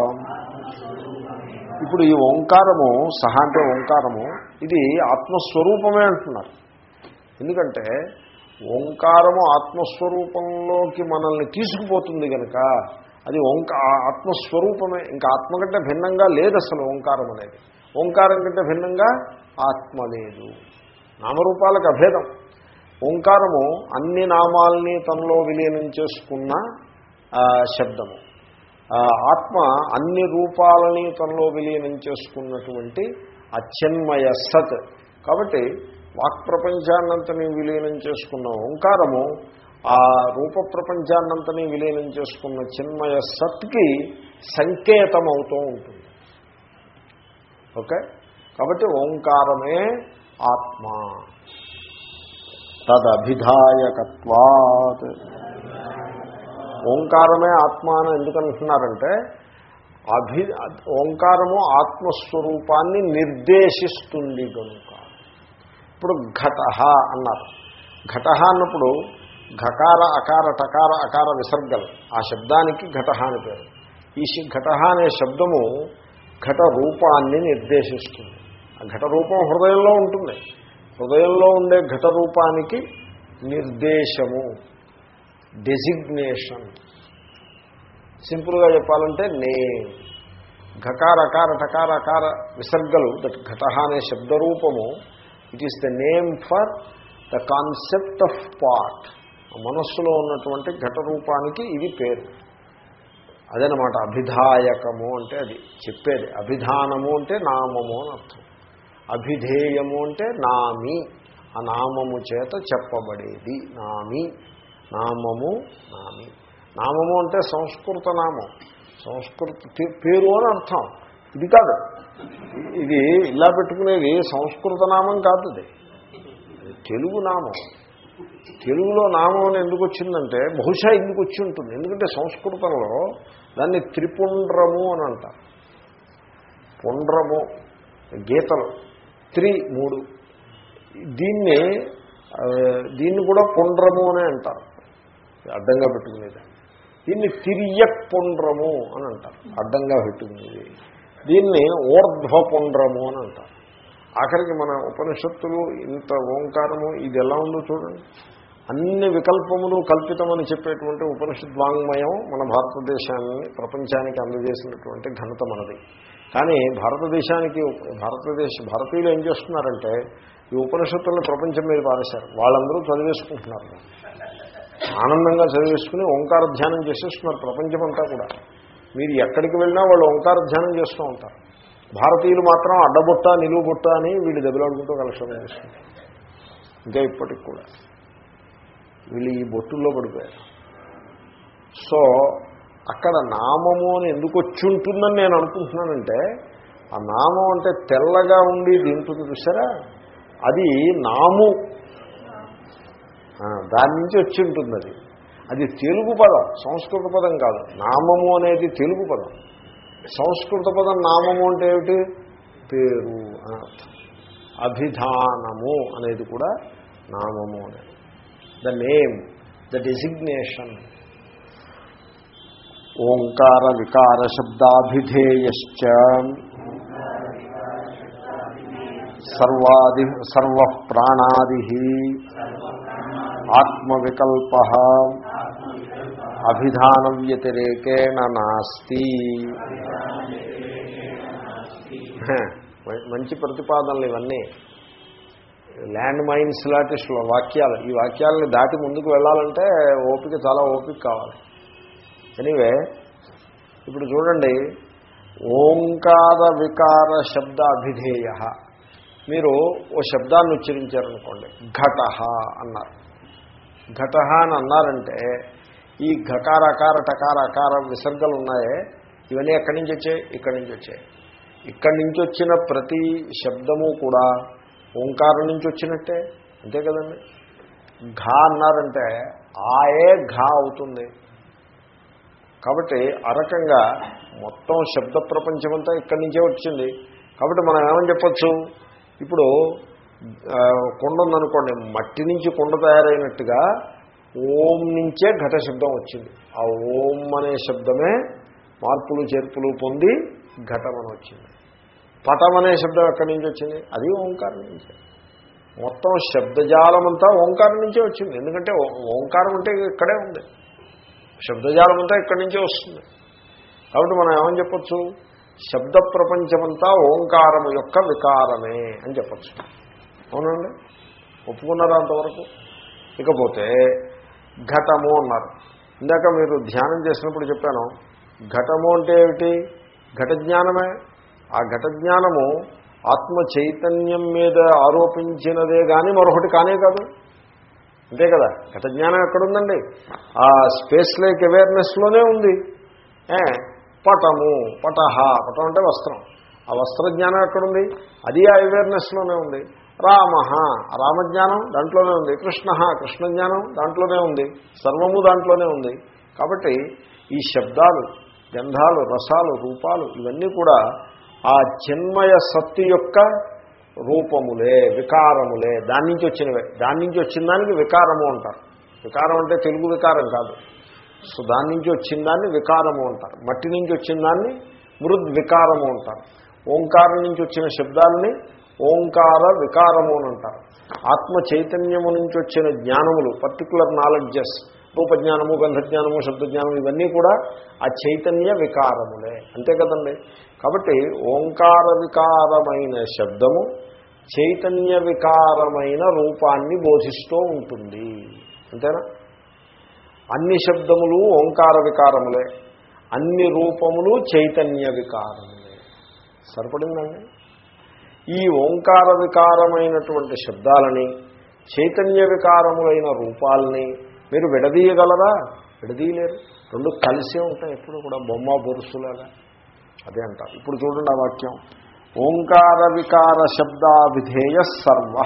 ఇప్పుడు ఈ ఓంకారము, సహ అంటే ఓంకారము, ఇది ఆత్మస్వరూపమే అంటున్నారు. ఎందుకంటే ఓంకారము ఆత్మస్వరూపంలోకి మనల్ని తీసుకుపోతుంది కనుక అది ఆత్మస్వరూపమే. ఇంకా ఆత్మ కంటే భిన్నంగా లేదు అసలు ఓంకారం అనేది. ఓంకారం కంటే భిన్నంగా ఆత్మ లేదు. నామరూపాలకు అభేదం. ఓంకారము అన్ని నామాల్ని తనలో విలీనం చేసుకున్న శబ్దము. ఆత్మ అన్ని రూపాలని తనలో విలీనం చేసుకున్నటువంటి అచిన్మయ సత్. కాబట్టి వాక్ ప్రపంచాన్నంతని విలీనం చేసుకున్న ఓంకారము ఆ రూప ప్రపంచాన్నంతని విలీనం చేసుకున్న చిన్మయ సత్కి సంకేతం అవుతూ ఉంటుంది. ఓకే, కాబట్టి ఓంకారమే ఆత్మ. తదభిధాయకత్వాత్. ఓంకారమే ఆత్మ అని ఎందుకంటున్నారంటే ఓంకారము ఆత్మస్వరూపాన్ని నిర్దేశిస్తుంది కనుక. ఇప్పుడు ఘట అన్నారు. ఘట అన్నప్పుడు ఘకార అకార టకార అకార విసర్గలు, ఆ శబ్దానికి ఘట అని పేరు. ఈ ఘట అనే శబ్దము ఘట రూపాన్ని నిర్దేశిస్తుంది. ఆ ఘట రూపం హృదయంలో ఉంటుంది. హృదయంలో ఉండే ఘట రూపానికి నిర్దేశము, డెసిగ్నేషన్. సింపుల్గా చెప్పాలంటే నేమ్. ఘకార అకార టకార అకార విసర్గలు, దట్ ఘట అనే శబ్దరూపము, it is the name for the concept of part. మనస్సులో ఉన్నటువంటి ఘట రూపానికి ఇది పేరు. అదనమాట అభిధాయకము అంటే. అది చెప్పేది. అభిధానము అంటే నామము అని అర్థం. అభిధేయము అంటే నామి, ఆ నామము చేత చెప్పబడేది. నామి, నామము, నామి. నామము అంటే సంస్కృత నామం, సంస్కృత పేరు అని అర్థం. ఇది కాదు, ఇది ఇలా పెట్టుకునేది సంస్కృత నామం కాదు. ఇది తెలుగు నామం. తెలుగులో నామం అని ఎందుకు వచ్చిందంటే బహుశా ఎందుకు వచ్చి ఉంటుంది. ఎందుకంటే సంస్కృతంలో దాన్ని త్రిపుండ్రము అని అంటారు. పుండ్రము, గీతలు, 3 దీన్ని కూడా పుండ్రము అనే అంటారు, అడ్డంగా పెట్టుకునేది. దీన్ని తిరియక్ పుండ్రము అని అంటారు, అడ్డంగా పెట్టుకునేది. దీన్ని ఊర్ధ్వపుండ్రము అని అంటారు. ఆఖరికి మన ఉపనిషత్తులు ఇంత ఓంకారము ఇది ఎలా ఉందో చూడండి. అన్ని వికల్పములు కల్పితమని చెప్పేటువంటి ఉపనిషద్వాంగ్మయం మన భారతదేశాన్ని ప్రపంచానికి అందజేసినటువంటి ఘనత మనది. కానీ భారతీయులు ఏం చేస్తున్నారంటే ఈ ఉపనిషత్తులను ప్రపంచం మీద పారేశారు. వాళ్ళందరూ చదివేసుకుంటున్నారు, ఆనందంగా చదివేసుకుని ఓంకార ధ్యానం చేసేస్తున్నారు ప్రపంచమంతా కూడా. మీరు ఎక్కడికి వెళ్ళినా వాళ్ళు ఓంకార ధ్యానం చేస్తూ ఉంటారు. భారతీయులు మాత్రం అడ్డబొట్ట నిలువు బొట్ట అని వీళ్ళు దెబ్బలాడుకుంటూ కలక్షణం చేసుకుంటారు. ఇంకా ఇప్పటికి కూడా వీళ్ళు ఈ బొట్టుల్లో పడిపోయారు. సో అక్కడ నామము అని ఎందుకు వచ్చి ఉంటుందని నేను అనుకుంటున్నానంటే ఆ నామం అంటే తెల్లగా ఉండి దీంట్లో చూసారా, అది నాము, దాని నుంచి వచ్చి ఉంటుంది. అది తెలుగు పదం, సంస్కృత పదం కాదు. నామము అనేది తెలుగు పదం. సంస్కృత పదం నామము అంటే ఏమిటి? పేరు అని అర్థం. అభిధానము అనేది కూడా నామము అనేది, ద నేమ్, ద డెసిగ్నేషన్. ఓంకార వికార శబ్దాభిధేయశ్చ సర్వ ప్రాణాది ఆత్మవికల్ప అభిధాన వ్యతిరేకేణ నాస్తి. మంచి ప్రతిపాదనలు ఇవన్నీ, ల్యాండ్ మైన్స్ లాంటి వాక్యాలు. ఈ వాక్యాలని దాటి ముందుకు వెళ్ళాలంటే ఓపిక, చాలా ఓపిక కావాలి. ఎనీవే, ఇప్పుడు చూడండి, ఓంకార వికార శబ్ద అభిధేయ. మీరు ఓ శబ్దాన్ని ఉచ్చరించారనుకోండి, ఘట అన్నారు. ఘట అని అన్నారంటే ఈ ఘకార అకార టకార అకార విసర్గలు ఉన్నాయే, ఇవన్నీ ఎక్కడి నుంచి వచ్చాయి? ఇక్కడి నుంచి వచ్చాయి. ఇక్కడి నుంచి వచ్చిన ప్రతి శబ్దము కూడా ఓంకారం నుంచి వచ్చినట్టే, అంతే కదండి. ఘా అన్నారంటే ఆయే ఘా అవుతుంది. కాబట్టి ఆ రకంగా మొత్తం శబ్ద ప్రపంచమంతా ఇక్కడి నుంచే వచ్చింది. కాబట్టి మనం ఏమని చెప్పచ్చు, ఇప్పుడు కుండ ఉందనుకోండి, మట్టి నుంచి కుండ తయారైనట్టుగా ఓం నుంచే ఘట శబ్దం వచ్చింది. ఆ ఓం అనే శబ్దమే మార్పులు చేర్పులు పొంది ఘటం అని వచ్చింది. పటం అనే శబ్దం ఎక్కడి నుంచి వచ్చింది? అది ఓంకారం నుంచే. మొత్తం శబ్దజాలం అంతా ఓంకారం నుంచే వచ్చింది. ఎందుకంటే ఓంకారం అంటే ఇక్కడే ఉంది, శబ్దజాలం అంతా ఇక్కడి నుంచే వస్తుంది. కాబట్టి మనం ఏమని చెప్పచ్చు, శబ్ద ప్రపంచమంతా ఓంకారము యొక్క వికారమే అని చెప్పచ్చు. అవునండి, ఒప్పుకున్నారా అంతవరకు? ఇకపోతే ఘటము అన్నారు. ఇందాక మీరు ధ్యానం చేసినప్పుడు చెప్పాను, ఘటము అంటే ఏమిటి? ఘట జ్ఞానమే. ఆ ఘట జ్ఞానము ఆత్మ చైతన్యం మీద ఆరోపించినదే కానీ మరొకటి కానే కాదు, అంతే కదా. ఘట జ్ఞానం ఎక్కడుందండి? ఆ స్పేస్ లైక్ అవేర్నెస్లోనే ఉంది. పటము, పటహ, పటం అంటే వస్త్రం, ఆ వస్త్ర జ్ఞానం ఎక్కడుంది? అది ఆ అవేర్నెస్లోనే ఉంది. రామ, రామజ్ఞానం దాంట్లోనే ఉంది. కృష్ణ, కృష్ణ జ్ఞానం దాంట్లోనే ఉంది. సర్వము దాంట్లోనే ఉంది. కాబట్టి ఈ శబ్దాలు, గంధాలు, రసాలు, రూపాలు ఇవన్నీ కూడా ఆ చిన్మయ సత్తు యొక్క రూపములే, వికారములే, దాని నుంచి వచ్చినవే. దాని నుంచి వచ్చిన దానికి వికారము అంటారు. వికారం అంటే తెలుగు వికారం కాదు. సో దాని నుంచి వచ్చిన దాన్ని వికారము అంటారు. మట్టి నుంచి వచ్చిన దాన్ని మృద్వికారము అంటారు. ఓంకారం నుంచి వచ్చిన శబ్దాలని ఓంకార వికారము అని అంటారు. ఆత్మ చైతన్యము నుంచి వచ్చిన జ్ఞానములు, పర్టికులర్ నాలెడ్జెస్, రూపజ్ఞానము, గంధజ్ఞానము, శబ్దజ్ఞానము ఇవన్నీ కూడా ఆ చైతన్య వికారములే, అంతే కదండి. కాబట్టి ఓంకార వికారమైన శబ్దము చైతన్య వికారమైన రూపాన్ని బోధిస్తూ ఉంటుంది, అంతేనా. అన్ని శబ్దములు ఓంకార వికారములే, అన్ని రూపములు చైతన్య వికారములే. సరిపడిందండి. ఈ ఓంకార వికారమైనటువంటి శబ్దాలని, చైతన్య వికారములైన రూపాలని మీరు విడదీయగలరా? విడదీయలేరు. రెండు కలిసే ఉంటాయి ఎప్పుడు కూడా, బొమ్మ బొరుసులాగా. అదే అంటారు. ఇప్పుడు చూడండి ఆ వాక్యం, ఓంకార వికార శబ్దాభిధేయ సర్వ,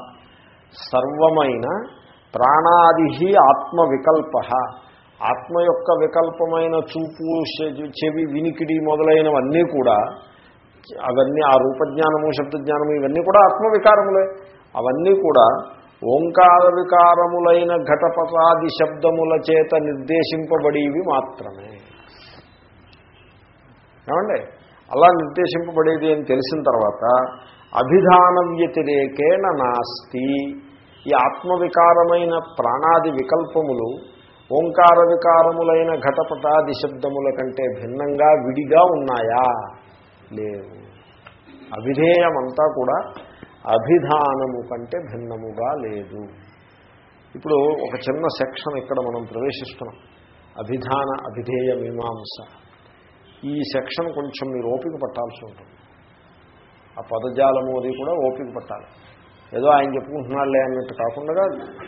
సర్వమైన ప్రాణాది ఆత్మ వికల్ప, ఆత్మ యొక్క వికల్పమైన చూపు, చెవి, వినికిడి మొదలైనవన్నీ కూడా, అవన్నీ ఆ రూపజ్ఞానము, శబ్దజ్ఞానము ఇవన్నీ కూడా ఆత్మవికారములే. అవన్నీ కూడా ఓంకార వికారములైన ఘటపటాది శబ్దముల చేత నిర్దేశింపబడేవి మాత్రమే. ఏమండి, అలా నిర్దేశింపబడేది అని తెలిసిన తర్వాత అభిధాన వ్యతిరేకేణ నాస్తి. ఈ ఆత్మవికారమైన ప్రాణాది వికల్పములు ఓంకార వికారములైన ఘటపటాది శబ్దముల కంటే భిన్నంగా విడిగా ఉన్నాయా? లేవు. అవిధేయమంతా కూడా అభిధానము కంటే భిన్నముగా లేదు. ఇప్పుడు ఒక చిన్న సెక్షన్ ఇక్కడ మనం ప్రవేశిస్తున్నాం, అభిధాన అభిధేయ మీమాంస. ఈ సెక్షన్ కొంచెం మీరు ఓపిక పట్టాల్సి ఉంటుంది. ఆ పదజాలము అది కూడా ఓపిక పట్టాలి. ఏదో ఆయన చెప్పుకుంటున్నాళ్ళే అన్నట్టు కాకుండా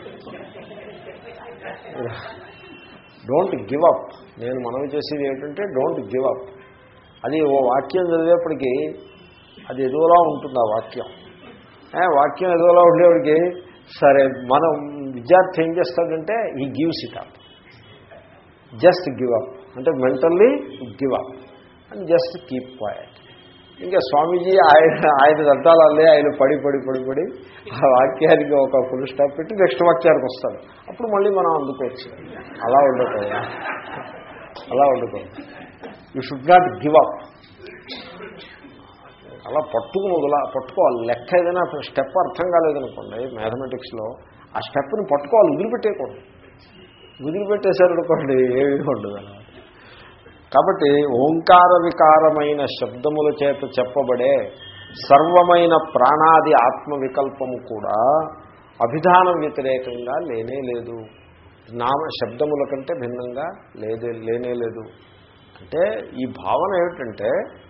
డోంట్ గివ్ అప్. నేను మనవి చేసేది ఏంటంటే డోంట్ గివ్ అప్. అది ఓ వాక్యం చదివేప్పటికీ అది ఎదువలా ఉంటుంది ఆ వాక్యం. వాక్యం ఎదువలా ఉండేవాడికి సరే మనం విద్యార్థి ఏం చేస్తాడంటే ఈ gives it up, just give up అంటే mentally give up and just keep quiet. ఇంకా స్వామీజీ ఆయన దద్దాలే ఆయన పడి ఆ వాక్యానికి ఒక ఫుల్ స్టాప్ పెట్టి నెక్స్ట్ వాక్యానికి వస్తాడు. అప్పుడు మళ్ళీ మనం అందుకోవచ్చు. అలా ఉండకూడదు. You should not give up. అలా పట్టుకోవాలి. లెక్క ఏదైనా స్టెప్ అర్థం కాలేదనుకోండి మ్యాథమెటిక్స్లో, ఆ స్టెప్ని పట్టుకోవాలి, వదిలిపెట్టేయకూడదు. వదిలిపెట్టేశారనుకోండి ఏమీ ఉండదు అన్నమాట. కాబట్టి ఓంకార వికారమైన శబ్దముల చేత చెప్పబడే సర్వమైన ప్రాణాది ఆత్మ వికల్పము కూడా అభిధానం వ్యతిరేకంగా లేనే లేదు. శబ్దముల కంటే భిన్నంగా లేనే లేదు. అంటే ఈ భావన ఏమిటంటే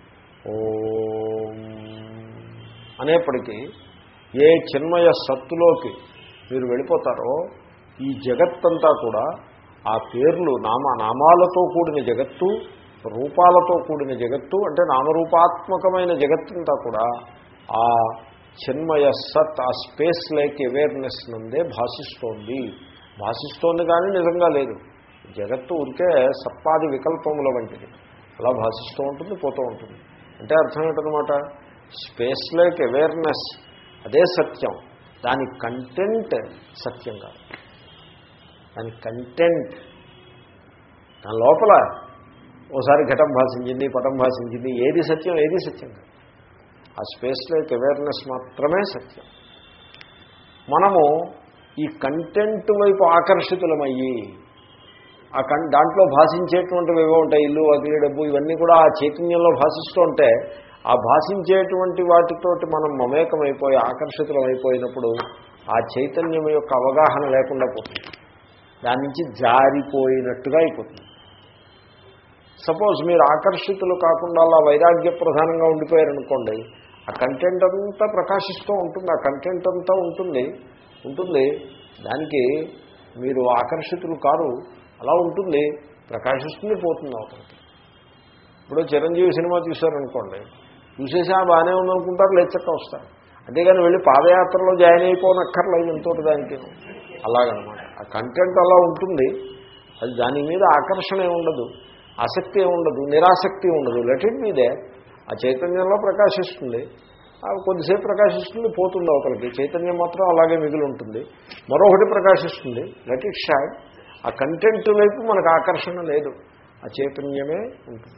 ఓం అనేప్పటికీ ఏ చిన్మయ సత్తులోకి మీరు వెళ్ళిపోతారో ఈ జగత్తంతా కూడా ఆ పేర్లు నామాలతో కూడిన జగత్తు, రూపాలతో కూడిన జగత్తు, అంటే నామరూపాత్మకమైన జగత్తంతా కూడా ఆ చిన్మయ సత్, ఆ స్పేస్ లైక్ అవేర్నెస్ నుండే భాషిస్తోంది కానీ నిజంగా లేదు. జగత్తు ఉంటే సర్పాది వికల్పముల వంటిది. అలా భాషిస్తూ ఉంటుంది, పోతూ ఉంటుంది. అంటే అర్థం ఏంటనమాట, స్పేస్ లైక్ అవేర్నెస్ అదే సత్యం, దాని కంటెంట్ సత్యం కాదు. దాని కంటెంట్, దాని లోపల ఓసారి ఘటం భాషించింది, పటం భాషించింది, ఏది సత్యం కాదు. ఆ స్పేస్ లైక్ అవేర్నెస్ మాత్రమే సత్యం. మనము ఈ కంటెంట్ వైపు ఆకర్షితులమయ్యి దాంట్లో భాషించేటువంటివి ఏవో ఉంటాయి, ఇల్లు, అగ్ని, డబ్బు, ఇవన్నీ కూడా ఆ చైతన్యంలో భాషిస్తూ ఉంటే ఆ భాషించేటువంటి వాటితోటి మనం మమేకమైపోయి ఆకర్షితులమైపోయినప్పుడు ఆ చైతన్యం యొక్క అవగాహన లేకుండా పోతుంది. దాని నుంచి జారిపోయినట్టుగా అయిపోతుంది. సపోజ్ మీరు ఆకర్షితులు కాకుండా అలా వైరాగ్య ప్రధానంగా ఉండిపోయారనుకోండి, ఆ కంటెంట్ అంతా ప్రకాశిస్తూ ఉంటుంది. ఆ కంటెంట్ అంతా ఉంటుంది. దానికి మీరు ఆకర్షితులు కారు, అలా ఉంటుంది, ప్రకాశిస్తుంది, పోతుంది అవతలకి. ఇప్పుడు చిరంజీవి సినిమా చూశారనుకోండి, చూసేసా బాగానే ఉందనుకుంటారు, లేచక్క వస్తారు. అంతేగాని వెళ్ళి పాదయాత్రలో జాయిన్ అయిపోనక్కర్లేదు ఎంతో దానికి. అలాగనమాట ఆ కంటెంట్ అలా ఉంటుంది. అది దాని మీద ఆకర్షణ ఉండదు, ఆసక్తి ఉండదు, నిరాసక్తి ఉండదు. Let it be there. ఆ చైతన్యంలో ప్రకాశిస్తుంది, కొద్దిసేపు ప్రకాశిస్తుంది, పోతుంది అవతలకి. చైతన్యం మాత్రం అలాగే మిగిలి ఉంటుంది. మరొకటి ప్రకాశిస్తుంది, లెట్ ఇట్ షైన్. ఆ కంటెంట్ వైపు మనకు ఆకర్షణ లేదు, ఆ చైతన్యమే ఉంటుంది.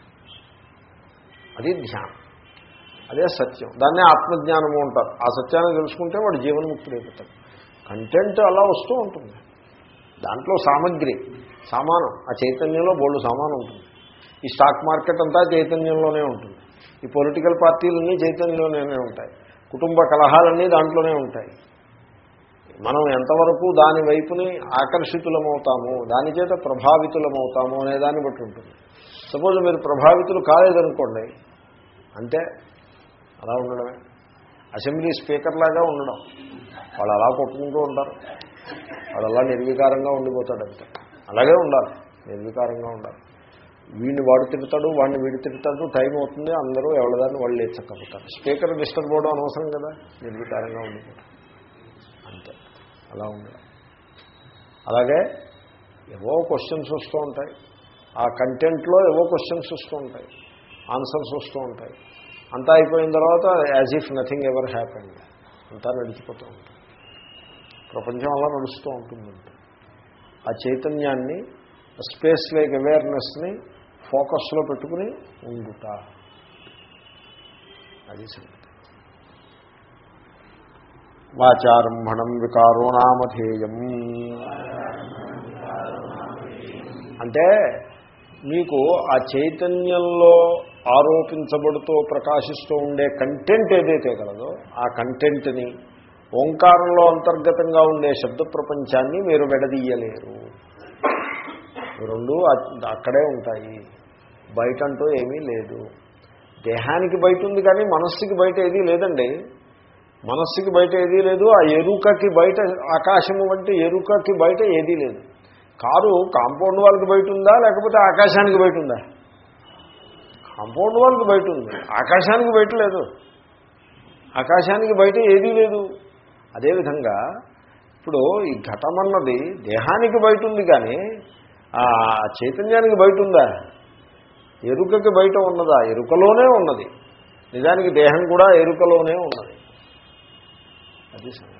అది ధ్యానం, అదే సత్యం. దాన్నే ఆత్మజ్ఞానము అంటారు. ఆ సత్యాన్ని తెలుసుకుంటే వాడు జీవన్ముక్తుడైపోతాడు. కంటెంట్ అలా వస్తూ ఉంటుంది. దాంట్లో సామానం ఆ చైతన్యంలో బోల్డు సామానం ఉంటుంది. ఈ స్టాక్ మార్కెట్ అంతా చైతన్యంలోనే ఉంటుంది. ఈ పొలిటికల్ పార్టీలన్నీ చైతన్యంలోనే ఉంటాయి. కుటుంబ కలహాలన్నీ దాంట్లోనే ఉంటాయి. మనం ఎంతవరకు దాని వైపుని ఆకర్షితులమవుతాము, దాని చేత ప్రభావితులమవుతాము అనే దాన్ని బట్టి ఉంటుంది. సపోజ్ మీరు ప్రభావితులు కాలేదనుకోండి, అంటే అలా ఉండడమే. అసెంబ్లీ స్పీకర్ లాగా ఉండడం. వాళ్ళు అలా కొట్టుకుంటూ ఉంటారు, వాడు అలా నిర్వికారంగా ఉండిపోతాడంటే. అలాగే ఉండాలి, నిర్వికారంగా ఉండాలి. వీడిని వాడు తిడతాడు, వాడిని వీడు తిడతాడు, టైం అవుతుంది, అందరూ ఎవరిదాన్ని వాళ్ళు లేచక్కపోతారు. స్పీకర్ డిస్టర్బ్ అవ్వడం అనవసరం కదా, నిర్వికారంగా ఉండిపోతారు అంతే. అలా ఉండాలి. అలాగే ఏవో క్వశ్చన్స్ వస్తూ ఉంటాయి, ఆ కంటెంట్లో ఏవో క్వశ్చన్స్ వస్తూ ఉంటాయి, ఆన్సర్స్ వస్తూ ఉంటాయి. అంతా అయిపోయిన తర్వాత as if nothing ever happened, అంతా నడిచిపోతూ ఉంటుంది. ప్రపంచం అలా నడుస్తూ ఉంటుందంటే ఆ చైతన్యాన్ని, స్పేస్ లైక్ అవేర్నెస్ని ఫోకస్లో పెట్టుకుని ఉండుట, అది సంగతి. వాచారంభణం వికారో నామధేయం. అంటే మీకు ఆ చైతన్యంలో ఆరోపించబడుతూ ప్రకాశిస్తూ ఉండే కంటెంట్ ఏదైతే కలదో ఆ కంటెంట్ని, ఓంకారంలో అంతర్గతంగా ఉండే శబ్ద ప్రపంచాన్ని మీరు విడదీయలేరు. రెండు అక్కడే ఉంటాయి, బయట అంటూ ఏమీ లేదు. దేహానికి బయట ఉంది కానీ మనస్సుకి బయట ఏదీ లేదండి. మనస్సుకి బయట ఏదీ లేదు. ఆ ఎరుకకి బయట, ఆకాశము వంటి ఎరుకకి బయట ఏదీ లేదు. కారు కాంపౌండ్ వాళ్ళకి బయట ఉందా, లేకపోతే ఆకాశానికి బయట ఉందా? కాంపౌండ్ వాళ్ళకి బయట ఉంది, ఆకాశానికి బయట లేదు. ఆకాశానికి బయట ఏదీ లేదు. అదేవిధంగా ఇప్పుడు ఈ ఘటమన్నది దేహానికి బయట ఉంది, కానీ ఆ చైతన్యానికి బయట ఉందా? ఎరుకకి బయట ఉన్నదా? ఎరుకలోనే ఉన్నది. నిజానికి దేహం కూడా ఎరుకలోనే ఉన్నది. అది సంగతి.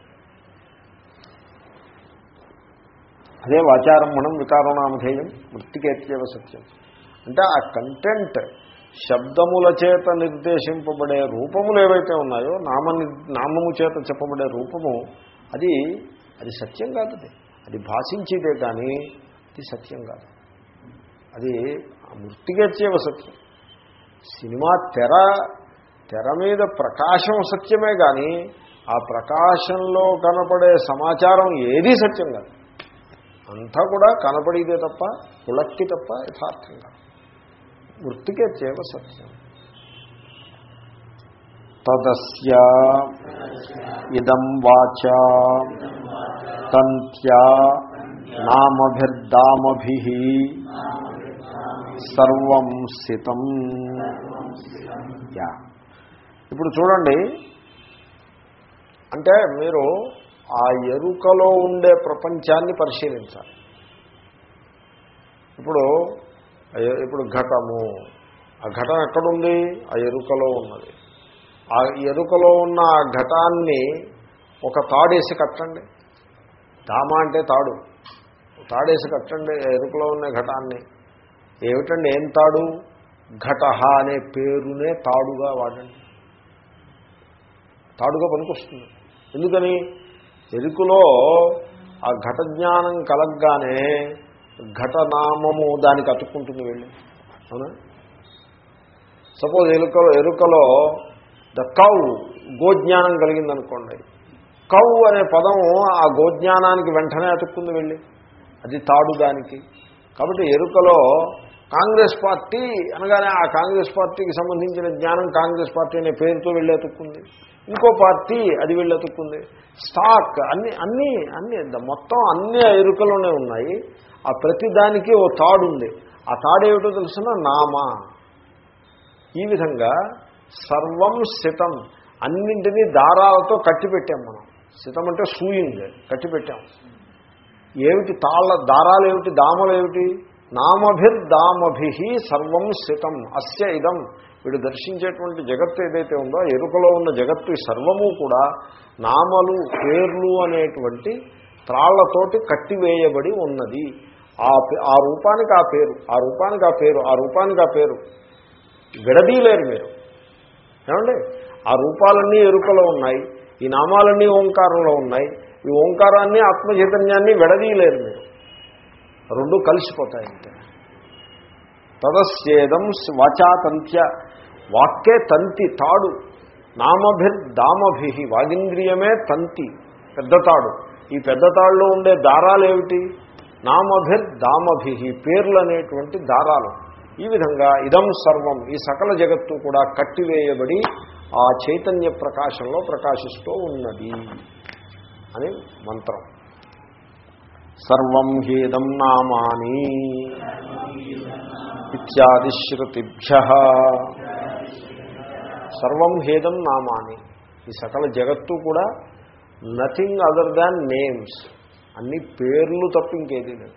అదే వాచారంభణం వికారణామధేయం వృత్తికేత్యవ సత్యం. అంటే ఆ కంటెంట్ శబ్దముల చేత నిర్దేశింపబడే రూపములు ఏవైతే ఉన్నాయో, నామము చేత చెప్పబడే రూపము, అది సత్యం కాదు. అది భాషించేదే కానీ అది సత్యం కాదు. అది మృతికేత్యవ సత్యం. సినిమా తెర మీద ప్రకాశం సత్యమే కానీ ఆ ప్రకాశంలో కనపడే సమాచారం ఏదీ సత్యం కాదు. అంతా కూడా కనపడేదే తప్ప, పులక్కి తప్ప యథార్థం కాదు. వృత్తికేత్యవ సత్యం. తదస్య ఇదం వాచా తంత్యా నామభిర్దామభిః సర్వం సితం. ఇప్పుడు చూడండి, అంటే మీరు ఆ ఎరుకలో ఉండే ప్రపంచాన్ని పరిశీలించాలి. ఇప్పుడు ఘటము, ఆ ఘటం ఎక్కడుంది? ఆ ఎరుకలో ఉన్నది. ఆ ఎరుకలో ఉన్న ఆ ఘటాన్ని ఒక తాడేసి కట్టండి. దామ అంటే తాడు. తాడేసి కట్టండి ఎరుకలో ఉన్న ఘటాన్ని. ఏమిటండి ఏం తాడు? ఘటహ అనే పేరునే తాడుగా వాడండి. తాడుగా పనికొస్తుంది. ఎందుకని? ఎరుకలో ఆ ఘట జ్ఞానం కలగ్గానే ఘటనామము దానికి అతుక్కుంటుంది వెళ్ళి. అవునా? సపోజ్ ఎరుకలో ద కౌ గోజ్ఞానం కలిగిందనుకోండి. కౌ అనే పదం ఆ గోజ్ఞానానికి వెంటనే అతుక్కుంది వెళ్ళి. అది తాడు దానికి. కాబట్టి ఎరుకలో కాంగ్రెస్ పార్టీ అనగానే ఆ కాంగ్రెస్ పార్టీకి సంబంధించిన జ్ఞానం కాంగ్రెస్ పార్టీ అనే పేరుతో వెళ్ళి అతుక్కుంది. ఇంకో పార్టీ అది వెళ్ళి అతుక్కుంది. స్టాక్ అన్నీ మొత్తం అన్ని ఎరుకలోనే ఉన్నాయి. ఆ ప్రతిదానికి ఓ తాడు ఉంది. ఆ తాడు ఏమిటో తెలుసునా? నామ. ఈ విధంగా సర్వం సితం, అన్నింటినీ దారాలతో కట్టిపెట్టాం మనం. సితం అంటే సూయింగ్, కట్టిపెట్టాం. ఏమిటి దారాలు ఏమిటి? దామలు ఏమిటి? నామభిర్దామభి సర్వం సితం అస్య ఇదం. వీడు దర్శించేటువంటి జగత్తు ఏదైతే ఉందో, ఎరుకలో ఉన్న జగత్తు ఈ సర్వము కూడా నామలు, పేర్లు అనేటువంటి త్రాళ్లతోటి కట్టివేయబడి ఉన్నది. ఆ రూపానికి ఆ పేరు, ఆ రూపానికి ఆ పేరు, ఆ రూపానికి ఆ పేరు విడదీయలేరు మీరు. ఏమండి? ఆ రూపాలన్నీ ఎరుకలో ఉన్నాయి, ఈ నామాలన్నీ ఓంకారంలో ఉన్నాయి. ఈ ఓంకారాన్ని ఆత్మచైతన్యాన్ని విడదీయలేరు మీరు. రెండు కలిసిపోతాయంటే. తదస్యేదం వాచాతంత్య, వాక్కే తంతి తాడు. నామభిర్దామభి, వాగింద్రియమే తంతి, పెద్ద తాడు. ఈ పెద్ద తాడులో ఉండే దారాలు ఏమిటి? నామభిర్దామభి, పేర్లు అనేటువంటి దారాలు. ఈ విధంగా ఇదం సర్వం, ఈ సకల జగత్తు కూడా కట్టివేయబడి ఆ చైతన్య ప్రకాశంలో ప్రకాశిస్తూ ఉన్నది అని మంత్రం. సర్వం హేదం నామాని ఇత్యాది శ్రుతిభ్యః. సర్వం హేదం నామాని, ఈ సకల జగత్తు కూడా నథింగ్ అదర్ దాన్ నేమ్స్. అన్ని పేర్లు తప్ప ఇంకేదీ లేదు.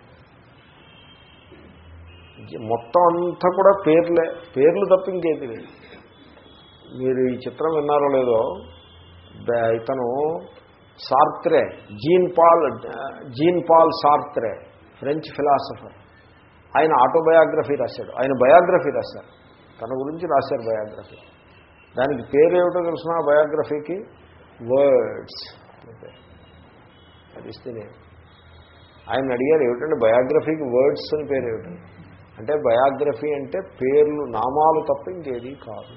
మొత్తం అంతా కూడా పేర్లే, పేర్లు తప్ప ఇంకేదీ లేదు. మీరు ఈ చిత్రం విన్నారో లేదో, ఇతను Sartre, Jean Paul Sartre, French philosopher. ఆయన ఆటోబయోగ్రఫీ రాశాడు, ఆయన బయోగ్రఫీ రాశారు, తన గురించి రాశారు బయోగ్రఫీ. దానికి పేరేమిటో తెలిసిన బయోగ్రఫీకి? వర్డ్స్. అది ఇస్తేనే ఆయన అడిగారు, ఏమిటంటే బయోగ్రఫీకి వర్డ్స్ అని పేరు ఏమిటి అంటే, బయోగ్రఫీ అంటే పేర్లు, నామాలు తప్ప ఇంకేదీ కాదు,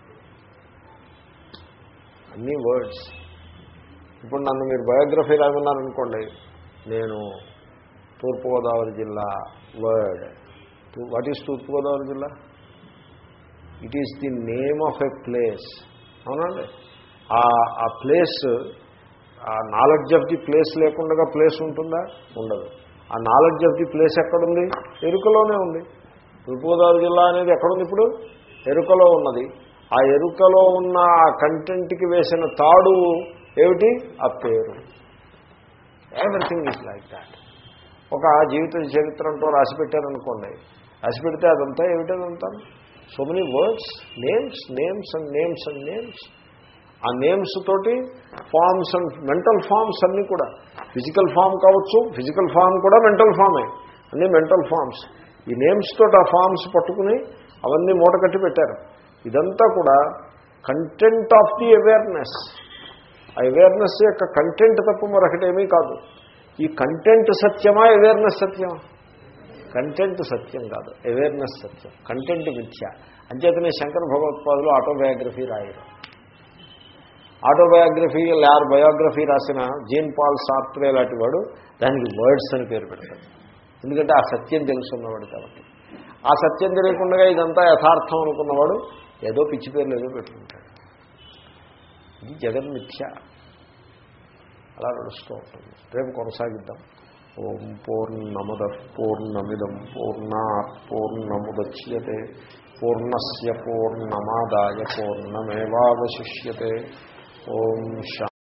అన్నీ వర్డ్స్. ఇప్పుడు నన్ను మీరు బయోగ్రఫీ రాకున్నారనుకోండి, నేను తూర్పుగోదావరి జిల్లా వర్డ్. వాట్ ఈజ్ తూర్పుగోదావరి జిల్లా? It is the name of a place. అవునండి. ఆ ప్లేస్, ఆ నాలెడ్జ్ ఆఫ్ ది ప్లేస్ లేకుండా ప్లేస్ ఉంటుందా? ఉండదు. ఆ నాలెడ్జ్ ఆఫ్ ది ప్లేస్ ఎక్కడుంది? ఎరుకలోనే ఉంది. తూర్పుగోదావరి జిల్లా అనేది ఎక్కడుంది? ఇప్పుడు ఎరుకలో ఉన్నది. ఆ ఎరుకలో ఉన్న ఆ కంటెంట్కి వేసిన తాడు ఏమిటి? ఆ పేరు. Everything is like that. ఒక జీవిత చరిత్రంతో రాసిపెట్టారనుకోండి, రాసిపెడితే అదంతా ఏమిటదంతా? So many words, names, names and names and names. ఆ నేమ్స్ తోటి ఫార్మ్స్ అండ్ మెంటల్ ఫార్మ్స్ అన్నీ కూడా. ఫిజికల్ ఫామ్ కావచ్చు, ఫిజికల్ ఫామ్ కూడా మెంటల్ ఫామే, అన్నీ మెంటల్ ఫార్మ్స్. ఈ నేమ్స్ తోటి ఆ ఫార్మ్స్ పట్టుకుని అవన్నీ మూట కట్టి పెట్టారు. ఇదంతా కూడా కంటెంట్ ఆఫ్ ది అవేర్నెస్. ఆ అవేర్నెస్ యొక్క కంటెంట్ తప్ప మరొకటేమీ కాదు. ఈ కంటెంట్ సత్యమా, అవేర్నెస్ సత్యమా? కంటెంట్ సత్యం కాదు, అవేర్నెస్ సత్యం. కంటెంట్ మిథ్య. అంచేతనే శంకర భగవత్పాదులు ఆటోబయోగ్రఫీ రాయరు. ఆటోబయోగ్రఫీ బయోగ్రఫీ రాసిన జీన్ పాల్ సార్ట్రే లాంటి వాడు దానికి వర్డ్స్ అని పేరు పెడతాడు. ఎందుకంటే ఆ సత్యం తెలుసున్నవాడు కాబట్టి. ఆ సత్యం తెలియకుండా ఇదంతా యథార్థం అనుకున్నవాడు ఏదో పిచ్చి పేర్లు ఏదో పెట్టుకుంటాడు. ఇది జగన్మిథ్య. అలా నడుస్తూ ఉంటుంది. రేపు కొనసాగిద్దాం. ఓం పూర్ణమదః పూర్ణమిదం పూర్ణాత్ పూర్ణముదచ్యతే పూర్ణస్య పూర్ణమాదాయ పూర్ణమేవావశిష్యతే. ఓం